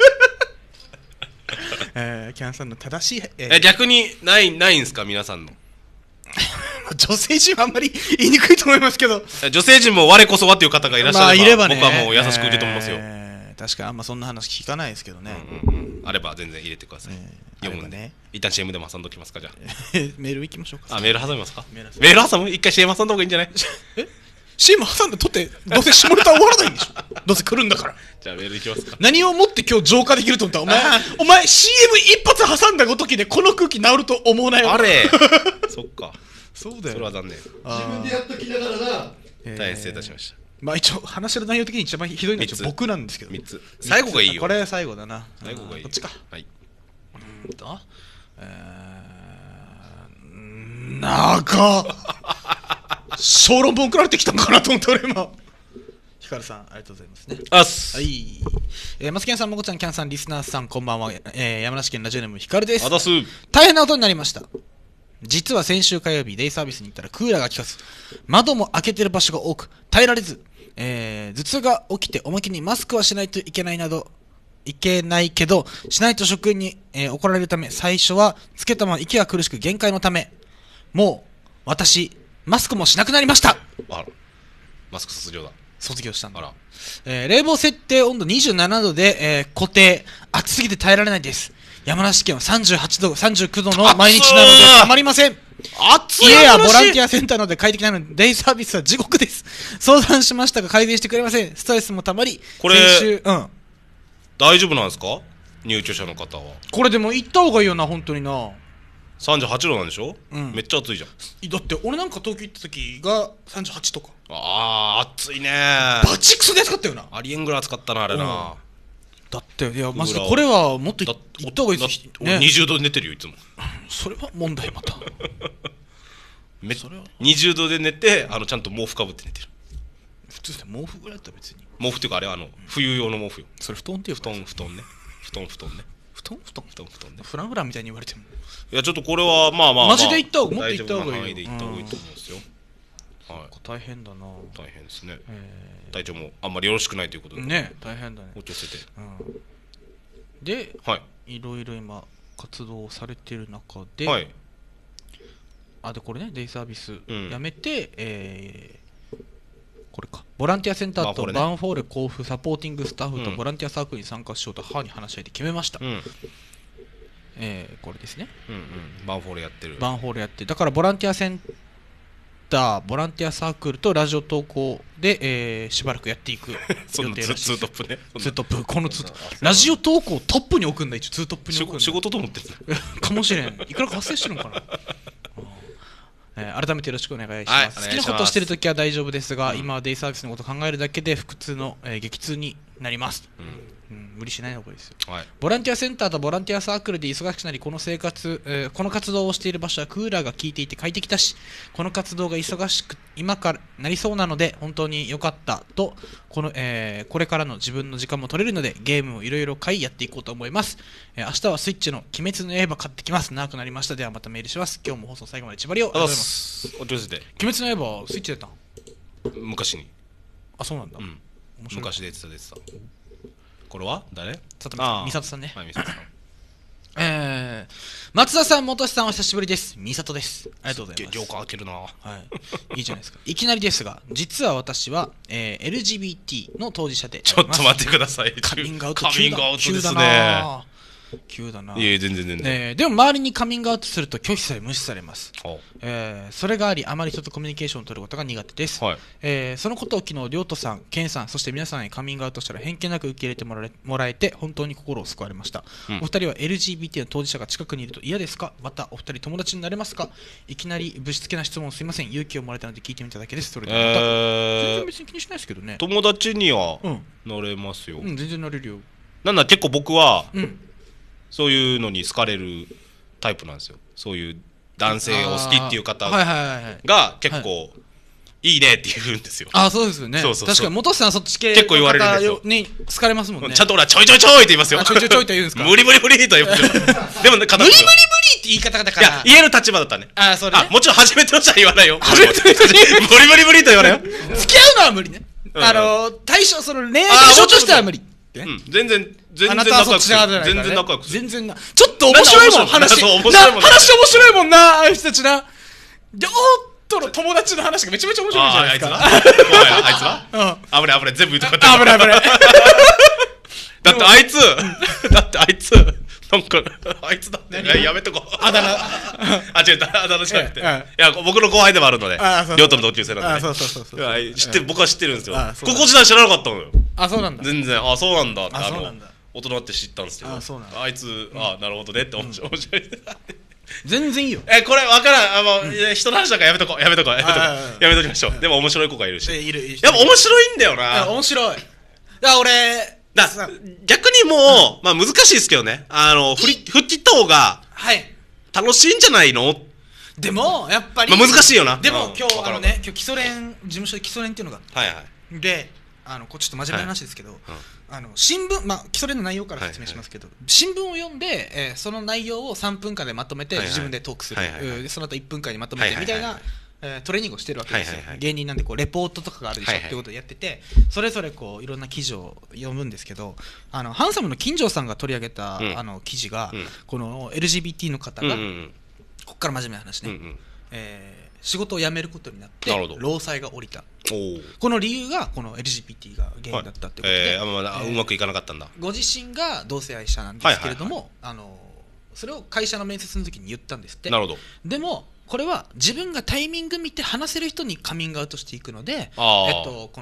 えー、キャンさんの正しい、 えー、逆にないないんすか皆さんの女性陣はあんまり言いにくいと思いますけど女性陣も我こそはっていう方がいらっしゃれば、まあ、いればね、僕はもう優しく受け止めますよ、 えー、確かにあんまそんな話聞かないですけどね、 うんうんうん、あれば全然入れてください、えー、読むんで、ね、一旦 シーエム でも挟んどきますかじゃあメールいきましょうか。 あメール挟みますか。メール挟む、メール挟む一回 シーエム 挟んだ方がいいんじゃないえシーエム 挟んで撮ってどうせ下ネタ終わらないんでしょどうせ来るんだから。 じゃあメールいきますか。 何をもって今日浄化できると思ったお前お前 シーエム 一発挟んだごときでこの空気治ると思うなよ。 あれそっかそうだよ。 それは残念。 自分でやっときながらな、 えー、大変失礼いたしました。 まあ一応話してる内容的に一番ひどいのは僕なんですけどみっつ最後がいいよ。 これ最後だな。 最後がいい。 こっちか。 はいうんとえー長っ小論文送られてきたのかなと思って俺今ヒカルさんありがとうございますね。 あっす。 はい、えー、マスケンさん、もこちゃん、キャンさん、リスナーさんこんばんは、えー、山梨県ラジオネームヒカルです。 あだす。 大変なことになりました。実は先週火曜日デイサービスに行ったらクーラーが効かず窓も開けてる場所が多く耐えられず、えー、頭痛が起きておまけにマスクはしないといけないなどいけないけどしないと職員に、えー、怒られるため最初はつけたまま息が苦しく限界のためもう私マスクもしなくなりました。 あらマスク卒業だ。 卒業したんだ。 あら、 えー、冷房設定温度にじゅうななどで、えー、固定暑すぎて耐えられないです。山梨県はさんじゅうはちどさんじゅうきゅうどの毎日なのでたまりません。 暑い。 家やボランティアセンターなどで快適なのでデイサービスは地獄です。相談しましたが改善してくれません。ストレスもたまりこれ先週、うん、 大丈夫なんですか。 入居者の方は。 これでも行った方がいいよな本当にな。 さんじゅうはちどなんでしょ、 うん、 めっちゃ暑いじゃん。 だって俺なんか東京行った時がさんじゅうはちとか。 あー暑いねー。バチクソで暑かったよな。 ありえんぐらい暑かったなあれな、うん、 だっていやマジでこれはもっと行った方がいいです、 ね、にじゅうどで寝てるよいつもそれは問題まためそれはにじゅうどで寝てあのちゃんと毛布かぶって寝てる。 普通で毛布ぐらいだったら別に。 毛布っていうかあれはあの冬用の毛布よ。 それ布団っていう布団布団ね布団布団ね布団布団布団布団ね。 フランフランみたいに言われてもいやちょっとこれはまあまあ、まあ、 マジで行った方がもっと行った方がいいよ。 大丈夫な範囲で行った方がいいと思うんですよ。はい、 大変だな。 大変ですね、えー、体調もあんまりよろしくないということでね。大変だね。 お気をつけて、 うん、で、はい、いろいろ今活動されてる中で、はい、あでこれねデイサービスやめて、うん、えー、これかボランティアセンターとバンフォーレ甲府サポーティングスタッフとボランティアサークルに参加しようと母に話し合いで決めました、うん、えー、これですね、 うんうん、バンフォーレやってるバンフォーレやってるだからボランティアセンターボランティアサークルとラジオ投稿で、えー、しばらくやっていく予定らしいです。 ツートップね。 ツートップこのツートップラジオ投稿トップに置くんだ。一応ツートップに置くんだ。 仕事と思ってるかもしれん。いくらか発生してるのかなえー、改めてよろしくお願いします、はい、好きなことをしてるときは大丈夫ですが、うん、今はデイサービスのことを考えるだけで腹痛の、えー、激痛になります、うんうん、無理しない方がいいですよ、はい、ボランティアセンターとボランティアサークルで忙しくなりこの生活、えー、この活動をしている場所はクーラーが効いていて快適だしこの活動が忙しく今からなりそうなので本当に良かったとこの、えー、これからの自分の時間も取れるのでゲームをいろいろ買いやっていこうと思います、えー、明日はスイッチの鬼滅の刃買ってきます。長くなりました。ではまたメールします。今日も放送最後まで千葉りをありがとうございます。 お上手で鬼滅の刃スイッチ出たん昔に。 あそうなんだ、うん、 昔出てた出てた。これは誰？ みさとさんね。はい、みさとさん。えー、松田さん、元志さんお久しぶりです。みさとです。ありがとうございます。 業界開けるな。 はい。いいじゃないですか。いきなりですが、実は私は、えー、エルジービーティー の当事者で。 ちょっと待ってください。 カミングアウトカミングアウトですね。急だな。 いや全然全然、 えー、でも周りにカミングアウトすると拒否され無視されます、えー、それがありあまり人とコミュニケーションを取ることが苦手です、はい、えー、そのことを昨日りょうとさん、けんさんそして皆さんへカミングアウトしたら偏見なく受け入れてもらえ、もらえて本当に心を救われました、うん、お二人は エルジービーティー の当事者が近くにいると嫌ですか？またお二人友達になれますか？いきなりぶしつけな質問すいません。勇気をもらえたので聞いてみただけです。それではまた、えー、全然別に気にしないですけどね。 友達にはなれますよ、 うんうん、全然なれるよ。 なんだ結構僕は、 うん、 そういうのに好かれるタイプなんですよ。そういう男性を好きっていう方が結構いいねって言うんですよ。 ああそうですよね。そうそうそう、確かに元さんそっち系結構言われるんですよ。 に好かれますもんね。 ちゃんと俺はちょいちょいちょいって言いますよ。 ちょいちょいちょいって言うんですか？ 無理無理無理と言ってでもね、無理無理無理って言い方だから。いや言える立場だったね。 ああそれ、ね、 あもちろん初めての人は言わないよ。 初めての人に無理無理無理と言わないよ。 付き合うのは無理ね。うん、あの対象その恋愛対象としては無理。 うん、全然全然仲良くする。 全然仲良くする。 全然な。ちょっと面白いもん話。な話面白いもんなああいう人たちな。でおっとの友達の話がめちゃめちゃ面白いじゃないですか。 あいつな。危ない危ない全部言うとか危ない危ない。 だってあいつだってあいつなんかあいつだってやめとこう。 あだ名あ違うあだ名じゃなくて。いや僕の後輩でもあるので。両党の同級生なんで。 あそうそうそう。 知って僕は知ってるんですよ。高校時代知らなかったのよ。 あそうなんだ。 全然あそうなんだって。 あそうなんだ。 大人って知ったんですけど。 あそうなんだ。 あいつあなるほどねって面白い。 全然いいよ。 えこれ分からんあの人の話だからやめとこうやめとこうやめとこうやめときましょう。でも面白い子がいるし。 いるいる。 やっぱ面白いんだよな。 面白い。だ俺だ逆にもうまあ難しいですけどね。あの振り振ってった方が楽しいんじゃないの。 でもやっぱりまあ難しいよな。 でも今日あのね今日基礎連事務所で基礎連っていうのがはいはいであのこうちょっと真面目な話ですけど、あの新聞まあ基礎連の内容から説明しますけど、新聞を読んで、えー、その内容をさんぷんかんでまとめて自分でトークする、でその後いっぷんかんにまとめてみたいなえー、トレーニングをしてるわけですよ、はいはいはい、芸人なんでこうレポートとかがあるでしょ、はいはい、ってことでやっててそれぞれこういろんな記事を読むんですけどあのハンサムの金城さんが取り上げた、うん、あの記事が、うん、この エルジービーティー の方が、うんうん、ここから真面目な話ね、うんうんえー、仕事を辞めることになって労災が下りたこの理由がこの エルジービーティー が原因だったってことで、はいえーまあえー、 うまくいかなかったんだ。 ご自身が同性愛者なんですけれども、はいはいはい、あのそれを会社の面接の時に言ったんですって。 なるほど。 でもこれは自分がタイミング見て話せる人にカミングアウトしていくので、えっと、この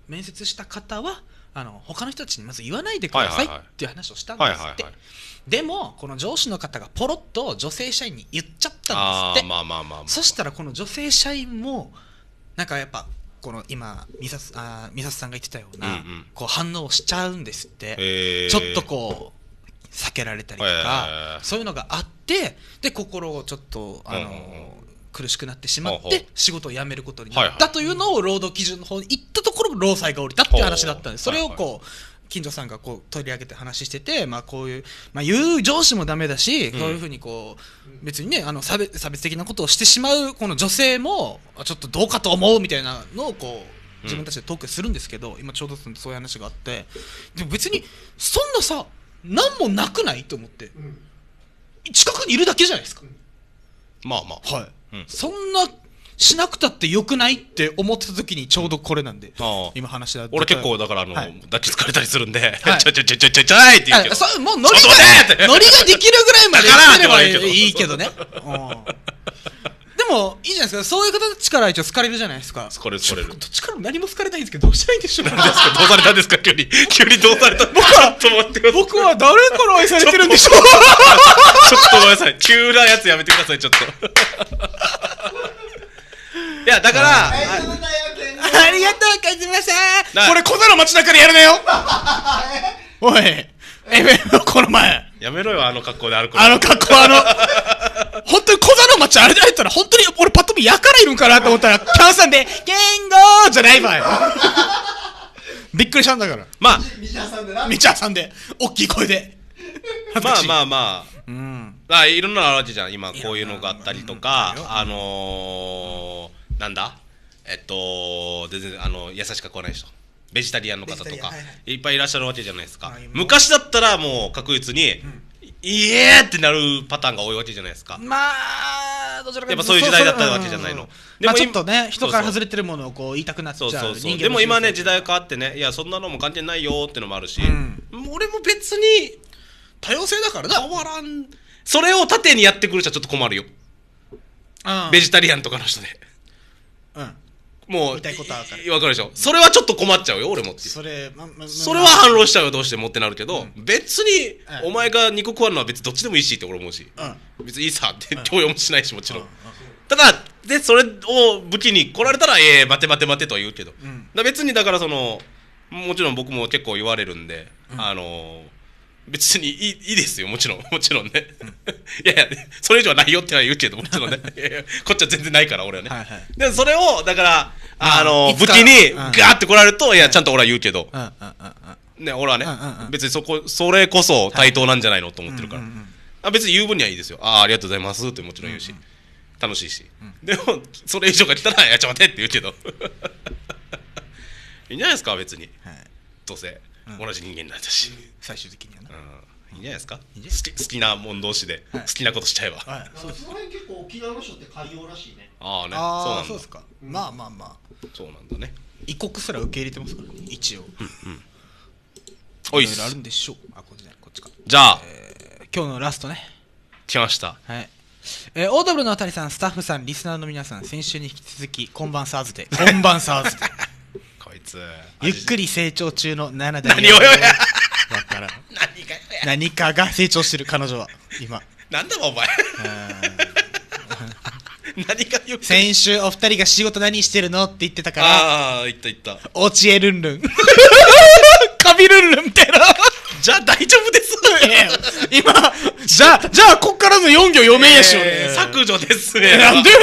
面接した方はあの他の人たちにまず言わないでくださいっていう話をしたんですって。でもこの上司の方がポロッと女性社員に言っちゃったんですって。 まあまあまあまあ、 そしたらこの女性社員もなんかやっぱこの今ミサスあミサスさんが言ってたような、うんうん、こう反応をしちゃうんですって。ちょっとこう避けられたりとかそういうのがあってで心をちょっとあの、うんうんうん、苦しくなってしまって仕事を辞めることになったというのを労働基準の方に行ったところ労災が下りたっていう話だったんです。それをこう近所さんがこう取り上げて話してて、まあ、こういう、まあ、言う上司もダメだし、うん、そういうふうにこう別にねあの差別、差別的なことをしてしまうこの女性もちょっとどうかと思うみたいなのをこう自分たちでトークするんですけど、うん、今ちょうどそういう話があってでも別にそんなさ何もなくないと思って、うん、近くにいるだけじゃないですか。 まあまあ、 はい、うん、そんなしなくたってよくないって思ってた時にちょうどこれなんで、うん、今話だ俺結構だからあの、はい、抱きつかれたりするんで、はい、ちょちょちょちょちょちょいって言うけどそもうノリがノリができるぐらいまでやればいいけどねでもいいじゃないですかそういう方たちから一応好かれるじゃないですか。 好かれる好かれるどっちからも何も好かれないんですけどどうしたらいいんでしょう。 何ですかどうされたんですか急に急にどうされた僕は僕は誰から愛されてるんでしょうちょっとごめんなさい急なやつやめてくださいちょっといやだからありがとうカズマさんこれ小座の街中でやるなよおいエフエムこの前やめろよあの格好で歩くあの格好あの本当に小座の街あれで入ったら本当に俺パッと見やからいるんかなと思ったらキャンさんで「言語!」じゃないばいびっくりしたんだからまあ道挟んでな道挟んで大きい声でまあまあまあうんあいろんなのあるわけじゃん今こういうのがあったりとかあのーなんだえっと全然あの優しく来ない人ベジタリアンの方とか、はいはい、いっぱいいらっしゃるわけじゃないですか。昔だったらもう確実に、うん、いえーってなるパターンが多いわけじゃないですか。 まあどちらかやっぱそういう時代だったわけじゃないの。 うん、でも、まあ、ちょっとね人から外れてるものをこう言いたくなっちゃう。そうそうそう。 でも今ね時代変わってねいやそんなのも関係ないよってのもあるし、うん、俺も別に多様性だからな変わらん。それを縦にやってくる人はちょっと困るよ。うん、ベジタリアンとかの人で。 うんもう言いたいことは分かる分かるでしょ。それはちょっと困っちゃうよ俺もってそれ、まま、 それは反論しちゃうよどうしてもってなるけど、うん、別に、うん、お前が肉食わるのは別にどっちでもいいしって俺思うし、うん、別にいいさって強要もしないしもちろん、うん、ただでそれを武器に来られたらええー、待て待て待てとは言うけど、うん、だ別にだからそのもちろん僕も結構言われるんで、うん、あのー別にいい、いいですよもちろんもちろんね、うん、いやいやそれ以上はないよっては言うけどもちろんねこっちは全然ないから俺はね、はいはい、でもそれをだからあの武器にガーって来られるといやちゃんと俺は言うけど、うん、ね俺はね、うんうん、別にそこそれこそ対等なんじゃないのと思ってるから、うんうんうん、あ別に言う分にはいいですよ。ああありがとうございますってもちろん言うし、うんうん、楽しいし、うん、でもそれ以上が来たらいやちょっと待ってって言うけどいいんじゃないですか別に、はい、どうせ同じ人間なんだし、うん、 最終的にはな、 うん、いいんじゃないですか。好き、好きなもん同士で、はい、好きなことしちゃえば、はい、 その辺結構沖縄の人って海洋らしいね。 ああねあそうなんだ。 そうですか、うん、まあまあまあそうなんだね。 異国すら受け入れてますからね一応、 うんうん、 おいっすいろいろあるんでしょう。あこっちじゃないこっちか。 じゃあ、 えー、今日のラストね来ました。 はい、えー、オードブルのあたりさんスタッフさんリスナーの皆さん先週に引き続きこんばんサーズでこんばんサーズでこいつゆっくり成長中のななだい何をよやだから何か何かが成長してる彼女は今なんだお前何かよ先週お二人が仕事何してるのって言ってたからああ言った言ったおちえルンルンカビルンルンみたいなじゃあ大丈夫です今じゃあじゃあこっからのよん行読めんやしょ、 えー、削除ですね。 なんで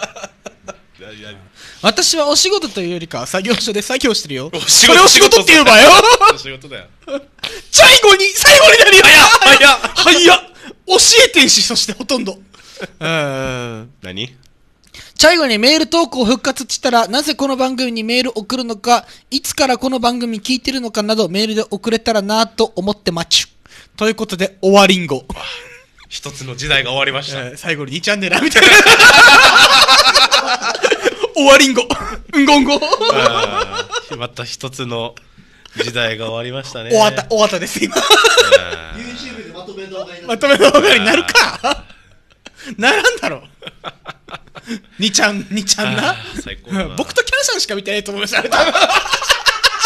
私はお仕事というよりか作業所で作業してるよ。それを仕事って言うばよ。 仕事だよ。 最後に最後になるよ。 早っ早っ早っ教えてんしそしてほとんどうん何最後にメール投稿復活したらなぜこの番組にメール送るのかいつからこの番組聞いてるのかなどメールで送れたらなと思って待ちということで終わりんご一つの時代が終わりました、 えー、最後ににチャンネルみたいな終わりんごうんごんごまた一つの時代が終わりましたね。 終わった終わったです今 YouTube でまとめ動画になるまとめ動画になるかならんだろうにちゃんにちゃんな最高だな僕とキャンさんしか見てないと思いますあれ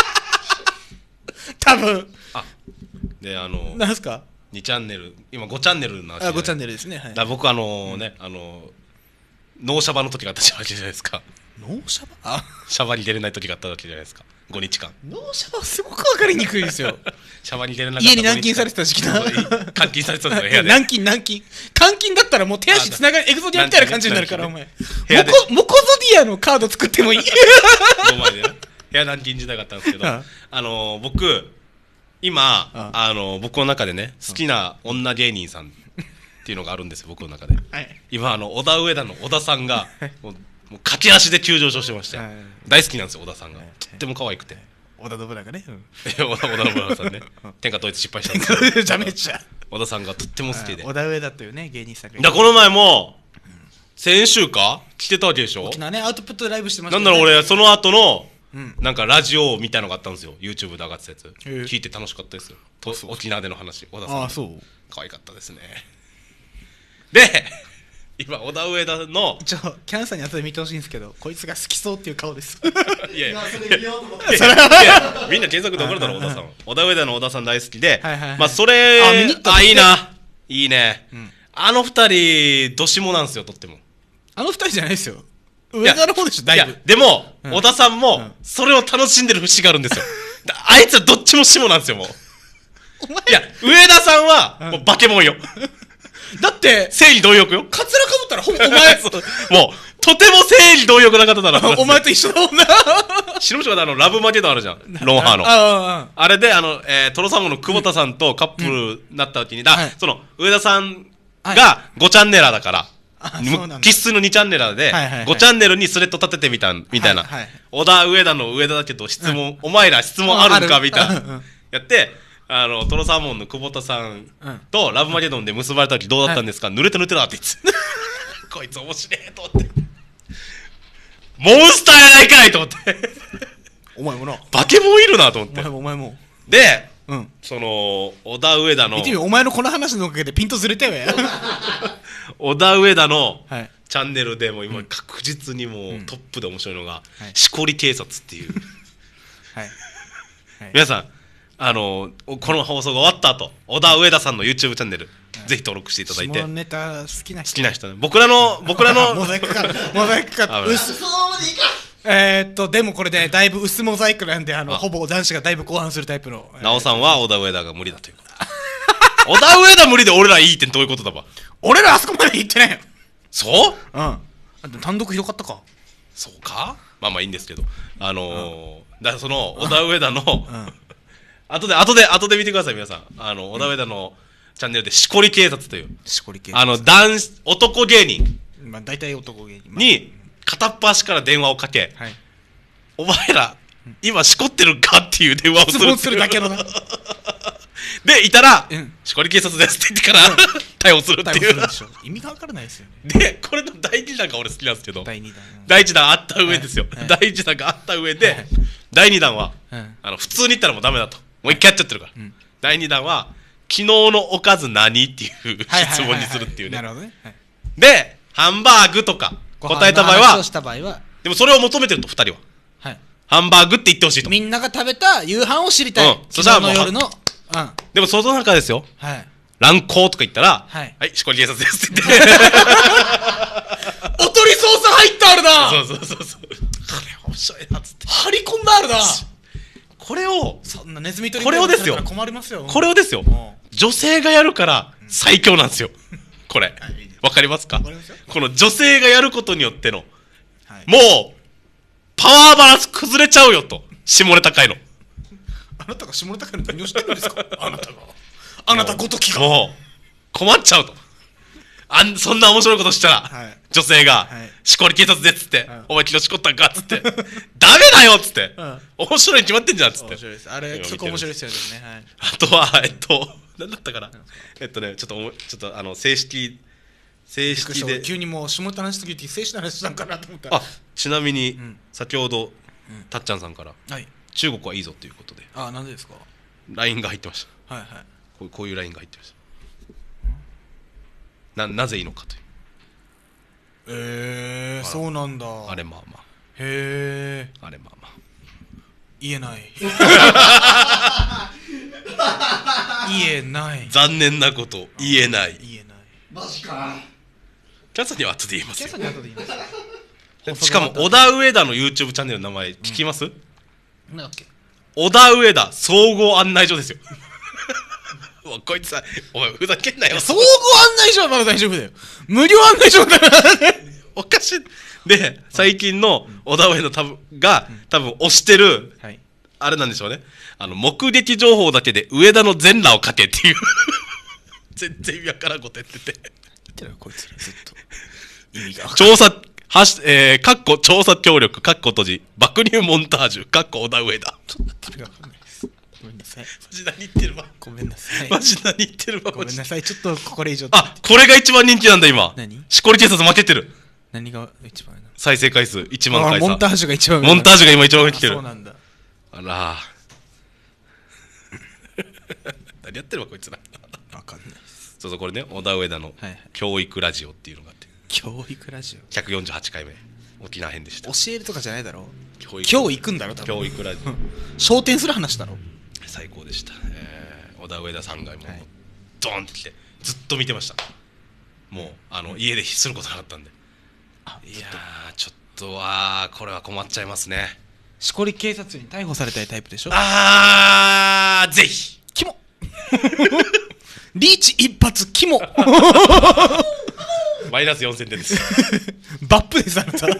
多分。 あであのなんすかにチャンネル今ごチャンネルなわけあごチャンネルですね、はい、 だ僕あのね、うん、あのノーシャバの時があったわけじゃないですか。 ノーシャバあシャバに出れない時があったわけじゃないですか。ごにちかんノーシャバすごく分かりにくいですよシャバに出れなかった家に軟禁されてた時期だ監禁されてたんですよ部屋で軟禁軟禁監禁だったらもう手足つながりエグゾディアみたいな感じになるからお前部屋でモコゾディアのカード作ってもいいごまいでな部屋軟禁時代があったんですけどあの僕今ああの僕の中でね好きな女芸人さんっていうのがあるんですよ僕の中で、はい、今あの小田上田の小田さんがもうもう駆け足で急上昇してまして、はい、大好きなんですよ小田さんが、はい、とっても可愛くて、はい、 小田信長ね、うん、 小田信長さんね天下統一失敗したんですけどめちゃめちゃ小田さんがとっても好きで小田上田というね芸人さんがだこの前も、うん、先週か来てたわけでしょ。 沖縄ねアウトプットでライブしてましたね。なんだろう俺その後のうん、なんかラジオみたいのがあったんですよ YouTube で上がってたやつ聞いて楽しかったですよと沖縄での話小田さんあそう可愛かったですね。で今小田上田のちょキャンさんに後で見てほしいんですけどこいつが好きそうっていう顔ですいやいやそれ見ようと思ってみんな検索で分かるだろ小田さん小田上田の小田さん大好きで、はいはいはい、まあそれあ見に行ったあいいないいね、うん、あの二人どしもなんですよとってもあの二人じゃないですよ上田の方でしょだいぶ。いやでも、うん、小田さんもそれを楽しんでる節があるんですよあいつはどっちも下なんですよもういや上田さんはもうバケモンよだって生理同欲よカツラかぶったらほぼお前もうとても生理同欲な方だなお前と一緒だもんな白虫があのラブマゲドンあるじゃんロンハーの あ, あれであの、えー、トロサーモンの久保田さんとカップルになった時にだ、はい、その上田さんがごチャンネラーだから生粋のにチャンネラーでごチャンネルにスレッド立ててみたみたいな、はいはい、小田上田の上田だけど質問、うん、お前ら質問あるんかみたいなやってあのトロサーモンの久保田さんとラブマゲドンで結ばれた時どうだったんですか、はい、濡れて濡れてなって言ってこいつ面白いと思ってモンスターやないかいと思ってお前もなバケモンいるなと思ってお前もお前もで、うん、その小田上田の見てみお前のこの話のおかげでピントずれたよや小田上田のチャンネルでも今確実にもうトップで面白いのがしこり警察っていうはい、はい、皆さんあのこの放送が終わった後小田上田さんの YouTube チャンネル、はい、ぜひ登録していただいて下ネタ好きな人好きな人ね僕らの僕らのモザイクかモザイクか薄えーっとでもこれでだいぶ薄モザイクなんであのほぼ男子がだいぶ後半するタイプのなおさんは小田上田が無理だということ小田上田無理で俺らいいってどういうことだば俺らあそこまで行ってないよそううん単独ひどかったかそうかまあまあいいんですけどあのーうん、だからその小田上田の、うん後で後で後で見てください皆さんあの小田上田のチャンネルでしこり警察というしこり警察あの男男芸人まあ大体男芸人に片っ端から電話をかけ、はい、お前ら今しこってるかっていう電話をする質問するだけのなでいたら、うん、しこり警察ですって言ってから、うん、逮捕するっていう意味が分からないですよねでこれのだいにだんが俺好きなんですけどだいにだん、うん、だいいちだんあった上ですよ、はい、だいいちだんがあった上で、はい、だいにだんは、はい、あの普通に言ったらもうダメだともう一回やっちゃってるから、うん、だいにだんは昨日のおかず何っていう質問にするっていうねなるほどね、はい、 でハンバーグとか答えた場合はした場合はでもそれを求めてるとふたりは、はい、ハンバーグって言ってほしいとみんなが食べた夕飯を知りたい、うん、そしたらもう夜の、うん、 でもその中ですよ、はい、乱行とか言ったらはい、はい、しこり警察ですって言っておとり捜査入ってあるなそうそうそうそうこれ面白いなっつって張り込んであるなこれをそんなネズミ捕りこれをですよ困りますよこれをですよ女性がやるから最強なんですよこれわかりますかこの女性がやることによっての、はい、もうパワーバランス崩れちゃうよと下ネタ界のあなたが下ネタ界の何をしてるんですかあなたがあなたごときがもう困っちゃうとあんそんな面白いことしたら、はい、女性が、はい、しこり警察でっつって、はい、お前昨日しこったんかっつってダメだよっつって、うん、面白いに決まってんじゃんっつって面白いですあれそこ面白いですよね、はい、 あとはえっと何だったかなえっとねちょっとちょっとあの正式正式で急にもう下ネタ話しすぎて正式な話したんかなと思ったらあちなみに、うん、先ほど、うん、たっちゃんさんから、はい、中国はいいぞということであなんでですかライン が入ってましたはいはいこう、こういう ライン が入ってましたな, なぜいいのかというえー、そうなんだあれまあまあへえあれまあまあ言えない言えない。 残念なこと言えない。 言えない。 マジか。 キャンさんには後で言いますよ。 キャンさんには後で言います。 しかも小田上田の YouTube チャンネルの名前聞きます？ なんだっけ？ 小田上田総合案内所ですよ。おいこいつさ、お前ふざけんなよ。 総合案内所はまだ大丈夫だよ。無料案内所だからね。 おかしい。で、最近の小田上田多分が多分推してる、 はい、 あれなんでしょうね。あの目撃情報だけで上田の全裸を書けっていう全然意味わからんこと言ってて。言ってるこいつらずっと意味が。 調査はし、えー、かっこ調査協力、かっこ閉じ、爆乳モンタージュ、かっこ小田上田。 ちょっと意味がわかんないです。ごめんなさい。 マジ何言ってるわ。 ごめんなさい。 マジ何言ってるわ。 ごめんなさい。ちょっとこれ以上。 あ、これが一番人気なんだ今。 何？ しこり警察負けてる。 何が一番？ 再生回数いちまん回数。 モンタージュが一番。 モンタージュが今一番上に来てる。 そうなんだ。 あら。何やってるわこいつら。 わかんないです。 そうそうこれね小田上田の教育ラジオっていうのがあって。 教育ラジオ。 ひゃくよんじゅうはちかいめ。沖縄編でした。 教えるとかじゃないだろ。 教育。 今日行くんだろ多分。 教育ラジオ。 昇天する話だろ。 最高でした。えー、小田上田さんがもうドーンってきてずっと見てました。もうあの家ですることなかったんで。あいやーちょっとはこれは困っちゃいますね。 しこり警察に逮捕されたいタイプでしょ。 あーぜひキモリーチ一発キモマイナスよんせんてんですバップですあなた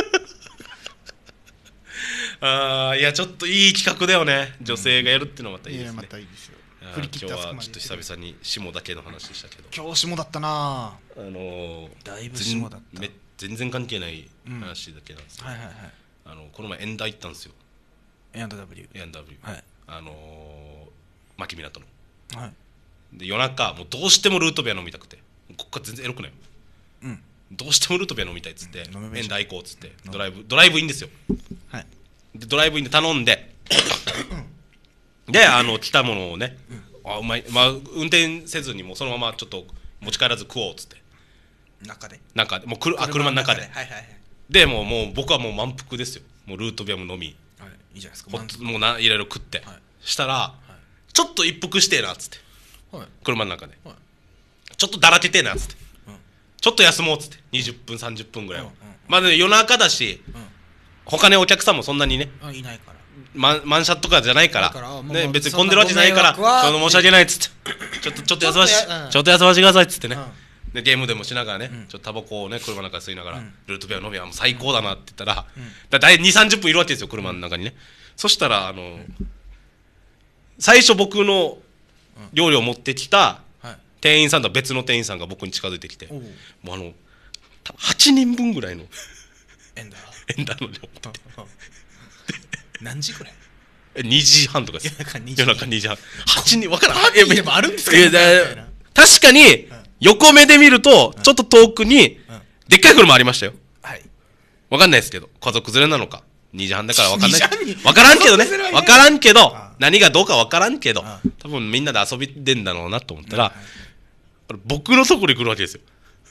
あーいやちょっといい企画だよね。女性がやるっていうのはまたいいですね。 いやまたいいですよ。 振り切った。今日はちょっと久々に下だけの話でしたけど。 今日下だったな。あのー、 だいぶ下だった。 全然関係ない話だけなんですけど、 はいはいはい、 あのこの前エンダー行ったんですよ。 エンダーダブリューエンダーダブリュー、 はい、 あのー、牧港の、 はい、 で夜中もうどうしてもルートビア飲みたくて、こっから全然エロくないよ、うん、どうしてもルートビア飲みたいっつって、うん、エンダー行こうっつってドライブドライブインですよ、はい、でドライブインで頼んでであの来たものをね、うん、あうまい、まあ、運転せずにもうそのままちょっと持ち帰らず食おうっつって中で中でもうくるあ車の中で、はいはいはい、でもうもう僕はもう満腹ですよ。もうルートビアも飲み、 はい、いいじゃないですか。 もうないろいろ食って、はい、したら、はい、ちょっと一服してえなっつって、はい、車の中で、はい、ちょっとだらけてえなっつって、うん、ちょっと休もうっつってにじゅっぷんさんじゅっぷんぐらいは、うんうん、まあ、ね、夜中だし、うん、他ねお客さんもそんなにねいないからマン、マンシャとかじゃないから、ね、別に混んでるわけじゃないからちょっと申し訳ないっつってちょっとちょっと休ましちょっと休ましてくださいっつってね、うんでゲームでもしながらね、うん、ちょっとタバコをね車の中で吸いながら、うん、ルートビア飲みはもう最高だなって言ったら、うん、だだいにじゅうさんじゅっぷんいるわけですよ車の中にね、うん、そしたらあの、うん、最初僕の料理を持ってきた店員さんとは別の店員さんが僕に近づいてきて、うん、もうあのはちにんぶんぐらいのエンダーエンダーの量持ってて何時ぐらいにじはんとかです。夜中にじはんはちにん分からん。 パーティーでもあるんですか。 確かに横目で見るとちょっと遠くにでっかい車ありましたよ。分かんないですけど家族連れなのかにじはんだから分かんない分からんけどね分からんけど何がどうか分からんけど多分みんなで遊びでんだろうなと思ったら僕のところに来るわけですよ。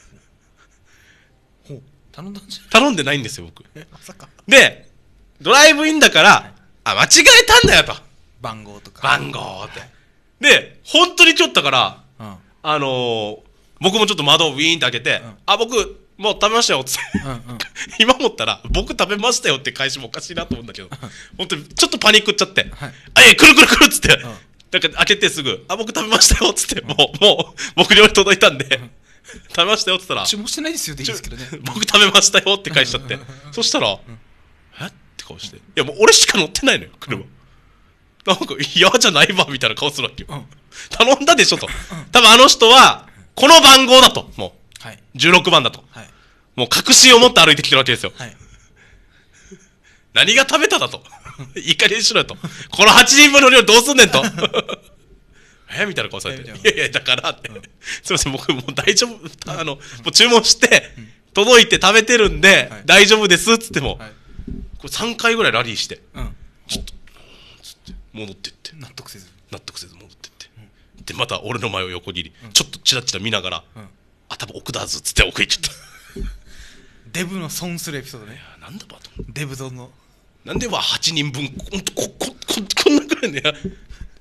頼んだんじゃ頼んでないんですよ僕。でドライブインだからあ間違えたんだよと番号とか番号ってで本当にちょっとからあのー、僕もちょっと窓をウィーンって開けて、うん、あ僕もう食べましたよっつって、うんうん、今思ったら僕食べましたよって返しもおかしいなと思うんだけど本当にちょっとパニックっちゃって、はい、あいやくるくるくるっつって、うん、だから開けてすぐあ僕食べましたよっつって、うん、もうもう僕料理届いたんで、うん、食べましたよっつったら注文してないですよって言うんですけどね僕食べましたよって返しちゃってそしたら、うん、えって顔していやもう俺しか乗ってないのよ車、うんなんか嫌じゃないわみたいな顔するわけよ、うん、頼んだでしょと、うん、多分あの人はこの番号だともう、はい、じゅうろくばんだと、はい、もう確信を持って歩いてきてるわけですよ、はい、何が食べただといい加減にしろよとこのはちにんぶんの量どうすんねんとえみたいな顔されていやいやだからって、うん、すいません僕もう大丈夫あの、うん、もう注文して、うん、届いて食べてるんで、はい、大丈夫ですっつっても、はい、これさんかいぐらいラリーして、うん、ちょっと戻ってって納得せず納得せず戻ってって、うん、でまた俺の前を横切り、うん、ちょっとチラチラ見ながら、うん、あ多分奥だぞっつって奥行っちゃったデブの損するエピソードね。 なんだバトデブゾンのなんでははちにんぶんこここここんなぐらいね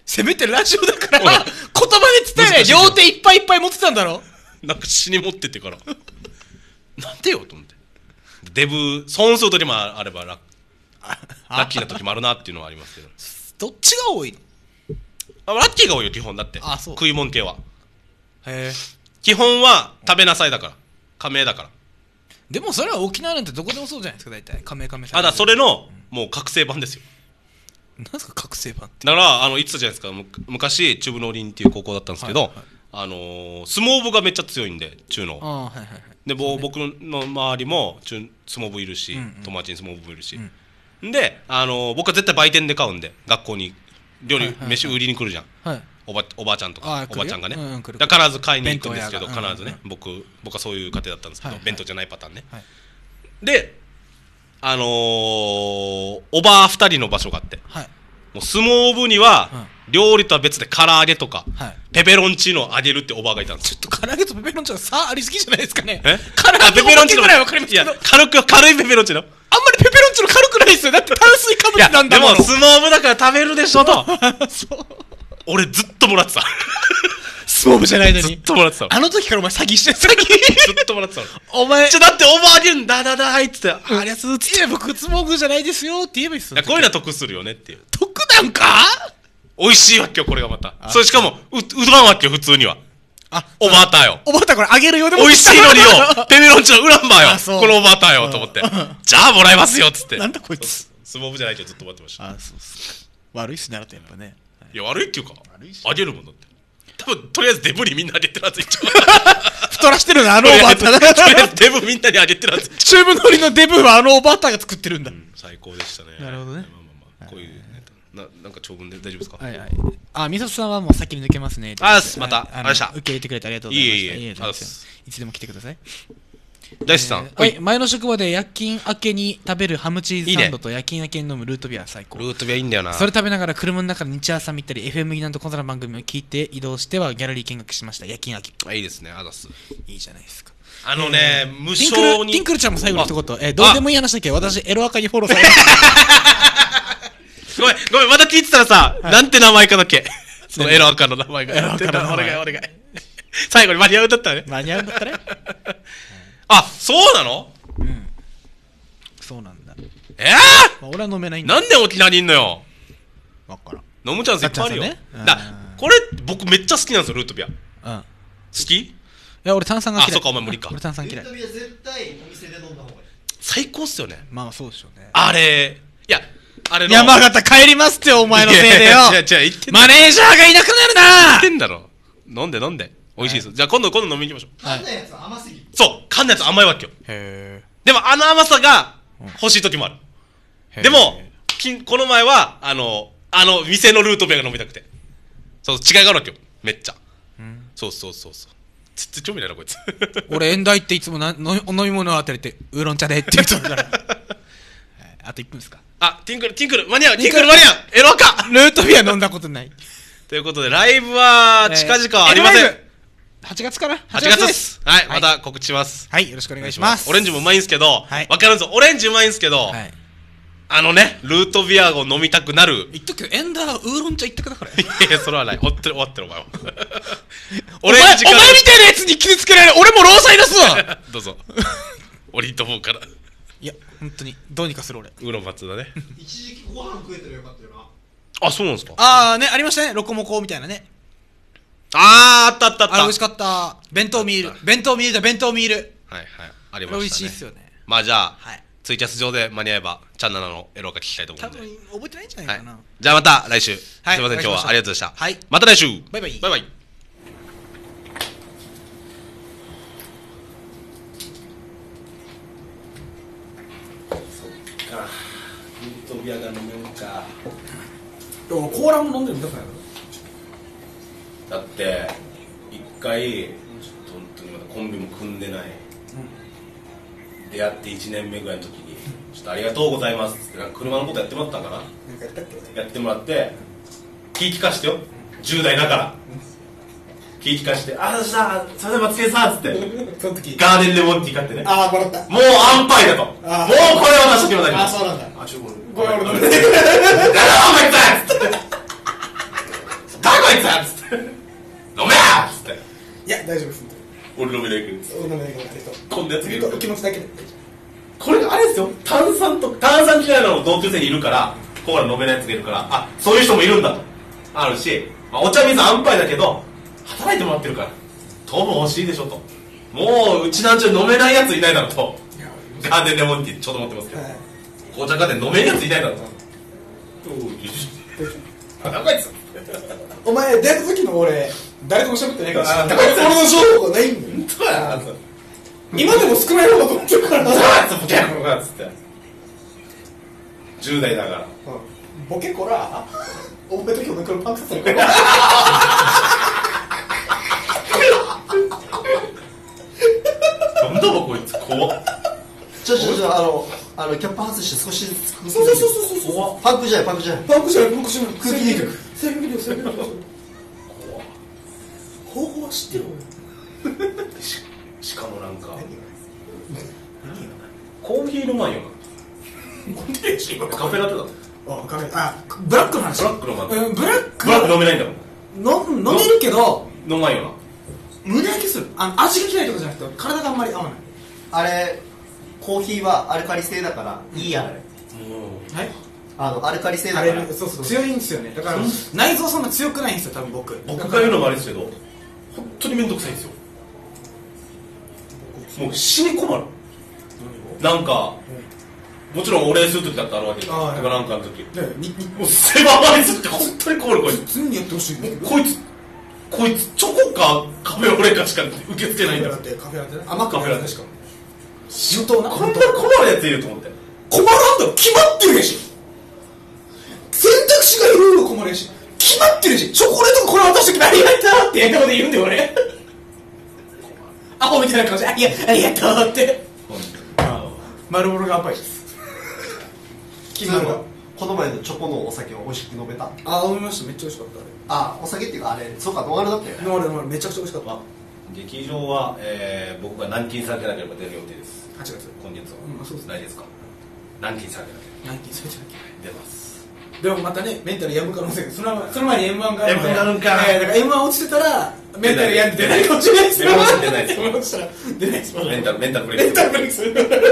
せめてラジオだから言葉で伝えない。両手いっぱいいっぱい持ってたんだろ。 なんか死に持ってってからなんでよと思って。デブ損する時もあればラッラッキーな時もあるなっていうのはありますけど。 どっちが多いの？ あラッキーが多いよ基本だって。 あ、そう。 食い物系は。 へえ。 基本は食べなさいだから。加盟だから。 でもそれは沖縄なんてどこでもそうじゃないですか大体。加盟加盟されてる。 あだそれのもう覚醒版ですよ。 なんですか覚醒版って。 だからあの言ってたじゃないですか。む昔中部農林っていう高校だったんですけど、はいはい、あのー、相撲部がめっちゃ強いんで中の。あ、はいはいはい。でも、ね、僕の周りも中相撲部いるし、うんうん、友達に相撲部もいるし、うん、で、あのー、僕は絶対売店で買うんで学校に料理、はいはいはい、飯売りに来るじゃん、はい、おばおばあちゃんとかおばちゃんがね、うんうん、だから必ず買いに行くんですけど必ずね、うんうん、僕僕はそういう家庭だったんですけど、はいはい、弁当じゃないパターンね、はい、であのー、おばあふたりの場所があって、はい、もう相撲部には、うん、料理とは別で唐揚げとか、はい、ペペロンチーノをあげるっておばあがいたんです。 ちょっと唐揚げとペペロンチーノ差ありすぎじゃないですかね。 え唐揚げペペロンチーノぐらいわかりますけど、いや軽く軽いペペロンチーノ。 あんまりペペロンチーノ軽くないですよ。だって炭水化物なんだもん。 でも相撲部だから食べるでしょとそう俺ずっともらってた相撲部じゃないのにずっともらってた。 あの時からお前詐欺して詐欺ずっともらってたお前ちょだっておばあげるんだだだはいっつってありゃすーっつって僕相撲部じゃないですよって言えばいいっすよ。 こういうのは得するよねっていう。 得なんか美味しいわっけよこれがまた。それしかも う, うどらんわっけよ普通には。あおばあたよ。 おばあたこれあげるよでも美味しいのによペペロンチのウランバーよこのおばあたよと思ってじゃあもらいますよっつって。 なんだこいつ相撲部じゃないけどずっと待ってました。 あそうっすか。悪いっすねあなたやっぱね。 いや悪いっていうかあげるもんだって多分とりあえずデブにみんなあげてるはず一応太らしてるなあのおばあたとりあえずデブみんなにあげてるはずチューブ乗りのデブはあのおばあたが作ってるんだ、うん、 最高でしたね。 なるほどね。まあまあまあこういうななんか長文で大丈夫ですか。 はいはい。あみさとさんはもう先に抜けますね。 あーまたありがとうございました。 受け入れてくれてありがとうございました。いえいえいつでも来てください。 大志さん、 はい、前の職場で夜勤明けに食べるハムチーズサンドと夜勤明けに飲むルートビア最高。 ルートビアいいんだよな。 それ食べながら車の中で日朝見たり エフエム ギなんとこんな番組を聞いて移動してはギャラリー見学しました。夜勤明け。 いいですね。あざす。 いいじゃないですか。 あのね、無償にティンクルちゃんも最後の一言、えどうでもいい話だけど私エロアカにフォローされまごめんごめんまた聞いてたらさなんて名前かだっけそのエロアカの名前が。エロアカの名前。お願いお願い。最後に間に合うんだったらね。 間に合うんだったね。 あそうなの。 うんそうなんだ。 えー、俺は飲めないんだ。 なんで沖縄にいんのよ。 わからん。 飲むチャンスいっぱいあるよ。だこれ僕めっちゃ好きなんですよルートビア。うん好き。いや俺炭酸が嫌い。 あそうかお前無理か。 俺炭酸嫌い。 ルートビア絶対お店で飲んだ方がいい。 最高っすよね。 まあそうでしょうね。 あれいやあれの山形帰りますってお前のせいでよ。 じゃじゃ言ってマネージャーがいなくなるな。 言ってんだろ。飲んで飲んで美味しいです。じゃあ今度今度飲みに行きましょう。 缶のやつ甘すぎ。 そう缶のやつ甘いわけよ。 へえ。 でもあの甘さが欲しい時もある。でもこの前はあのあの店のルートビアが飲みたくて。そう違いがあるわけよめっちゃ。そうそうそうそう。つつ興味ないなこいつ。 俺遠大っていつもなのお飲み物を当てれてウーロン茶でって言うとだから。あといっぷんですか。 あティンクルティンクル間に合うティンクル間に合うエロか。 ルートビア飲んだことない。 ということでライブは近々はありません。 はちがつかな。 はちがつです。はいまた告知します。 はいよろしくお願いします。 オレンジもうまいんすけどわかるんですよ。オレンジうまいんすけどあのねルートビアを飲みたくなる。 言っとくよエンダーウーロン茶一択だから。 いやそれはない終わってる終わってるお前は。 お前お前みたいなやつに傷つけられる俺も労災ですわ。 どうぞ。俺いいと思うから。 いや本当にどうにかする俺。 ウーロン松だね。 一時期ご飯食えたらよかったよな。 あそうなんですか。 ああねありましたねロコモコみたいなね。 あーあったあったあった。 あれ美味しかった。弁当ミール弁当ミールだ弁当ミール。 はいはいありましたね。 美味しいっすよね。 まあじゃあツイキャス上で間に合えばチャンナナのエロが聞きたいと思うんで。 多分覚えてないんじゃないかな。 じゃあまた来週。すいません今日はありがとうございました。 はいまた来週。 バイバイバイバイ。ルートビアが飲めるか。 コーラも飲んでるんだから。 だって一回ちょっと本当にまだコンビも組んでない、うん、出会っていちねんめぐらいの時にちょっとありがとうございますってなんか車のことやってもらったんかな。なんかやったっけ。やってもらって気利かしてよじゅう代だから、うん、気利かしてああさあそれで松重さんっつってその時ガーデンレモンティー買ってね。 ああもらった。 もう安牌だと。もうこれを出しとけば大丈夫。 あそうなんだ。 あちょっとこれこれ俺飲んで。 誰だお前かっつっていつっつって飲めやっつって、 いや大丈夫です俺飲めないけどっつって、 飲めないけどこんなやつがいるから気持ちだけでこれがあれですよ、炭酸と炭酸嫌いなの同級生にいるからコーラ飲めないやつがいるから、あそういう人もいるんだとあるし、まあ、お茶水安牌だけど働いてもらってるから糖分欲しいでしょと、もううちなんちゃ飲めないやついないだろうと、ガーデンレモンティーちょっと持ってますけど、はい、紅茶ガーデン飲めるやついないだろうと、長いっすお前出た時の俺誰とも喋ってないからだから俺の情報がないんだよ今でも少ない方だと思ってるからなボケこらっつってじゅう代だから、うん、 ボケこらお前と今日の黒パンクさせるからなんだろこいつ怖っちょちょちょあのあのキャップ外して少しずつそうそうそうそうそうパンクじゃないパンクじゃないパンクじゃないパンクじゃない空気入力制御量制御量方法は知ってるし, しかもなんかコーヒーうまいよなカフェラテだあカフェあブラックの話ブラックのま、 うん、ブラックブラック飲めないんだもんの飲めるけど飲まんよな胸焼けするあの味が嫌いとかじゃなくて体があんまり合わないあれコーヒーはアルカリ性だからいいやあれ、 うん、はいあのアルカリ性だからそうそう強いんですよねだから内臓そんな強くないんですよ多分僕僕が言うのもあれですけど本当に面倒くさいんですよもう死に困るなんかもちろんお礼する時だってあるわけですよなんかの時もう狭まりすって本当に困るこいつ普通にやってほしいこいつこいつチョコかカフェオレかしか受け付けないんだよカフェラテ甘くカフェラテしか仕事なこんな困るやついると思って困らんだろ決まってるやし選択肢がいろいろ困るやし決まってるしチョコレートこれ渡しときありがとうって笑顔で言うんだよ俺アホみたいな顔してありがありがとうって丸ボロが甘いです決まるわこの前のチョコのお酒を美味しく飲めたあ飲みましためっちゃ美味しかったあお酒っていうかあれそうかノンアルだったよねノンアルノンアルめちゃくちゃ美味しかった、 まあ、劇場は、えー、僕が軟禁されてなければ出る予定ですはちがつ今月は、 うん、そうです来月か軟禁されてなければ軟禁されてなければ出ますでもまたねメンタルやむ可能性がそのその前に エムワン があるのでエムワン があるんか、 えー、だから エムワン 落ちてたらメンタルやんで出ないかもしれないです出ないです落ちたら出ないですメンタルメンタルブレイクメンタルブレイクする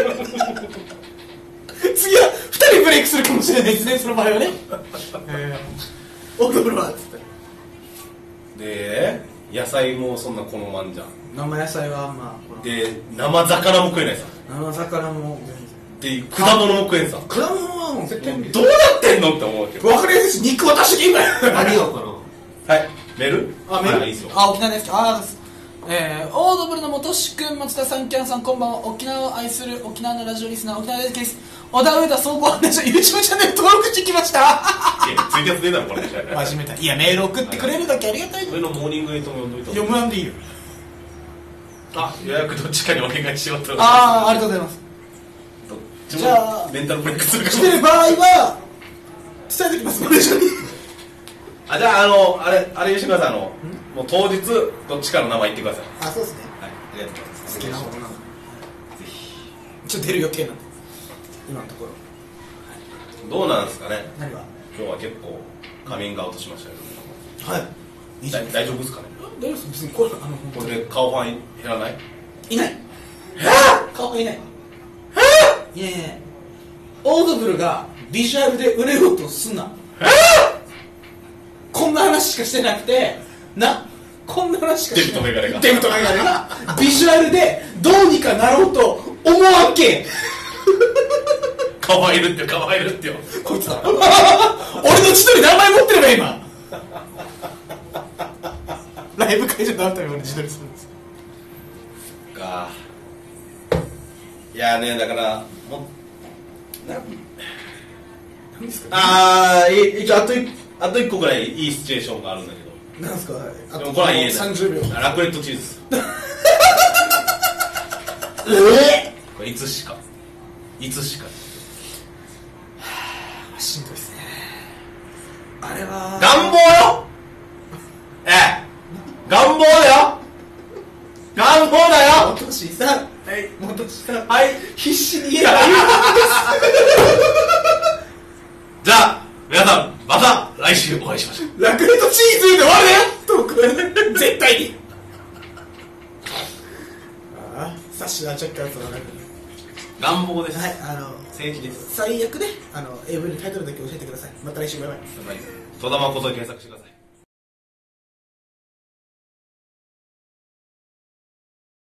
次はふたりブレイクするかもしれないですねその場合はねえー、オードブロワーっつってで野菜もそんな好まんじゃん生野菜はまあで生魚も食えないさ生魚もで果物も食えんさ果物はもう絶対無理どうなってんのって思うわけど分かりやすいし肉渡していいんだよ何がかなはいメールあメールいいですよあ沖縄ですあですえー、オードブルの元志くん松田さんキャンさんこんばんは沖縄を愛する沖縄のラジオリスナー沖縄大好きです小田上田総合案内所 YouTube チャンネル登録してきましたいやツイキャス出たのこれ始めたいやメール送ってくれるだけありがたいそれのモーニングエイトも読んどいた読まんでいいよあ予約どっちかにお願いしようとああありがとうございますじゃあメンタルブレイクするかもしてる場合は伝えてきますマネージャーにあじゃああのあれあれしてくださいあのもう当日どっちかの名前言ってくださいあそうですねはいありがとうございます好きな方なのぜひちょっと出る予定なんで今のところどうなんですかね何が今日は結構カミングアウトしましたけどはい大大丈夫ですかね大丈夫です別にこれあのこれで顔ファン減らないいない顔がいないいやいやいやオードブルがビジュアルで売れようとすんなこんな話しかしてなくてなこんな話しかしてないデブとメガネがデブとメガネがビジュアルでどうにかなろうと思わんけ顔入るって顔入るってよこいつだ俺の千鳥名前持ってれば今ライブ会場で会うために俺自撮りするんですかいやねだからもな何ですかああ一応あとあと一個ぐらいいいシチュエーションがあるんだけどなんすかあでもこれは言えないさんじゅうびょうラクレットチーズえこれいつしかいつしかーしんどいっすねあれは願望よええ願望だよ願望だよ元志さんはい元志さんはい必死に言えばいいじゃあ皆さんまた来週お会いしましょう来ラクレとチーズで終わるだよトーク絶対に。ああサッシナーチェッカーズの願望です。 はい、あの正義です。 最悪であの エーブイ のタイトルだけ教えてください。また来週バイバイ。 戸田誠検索してください。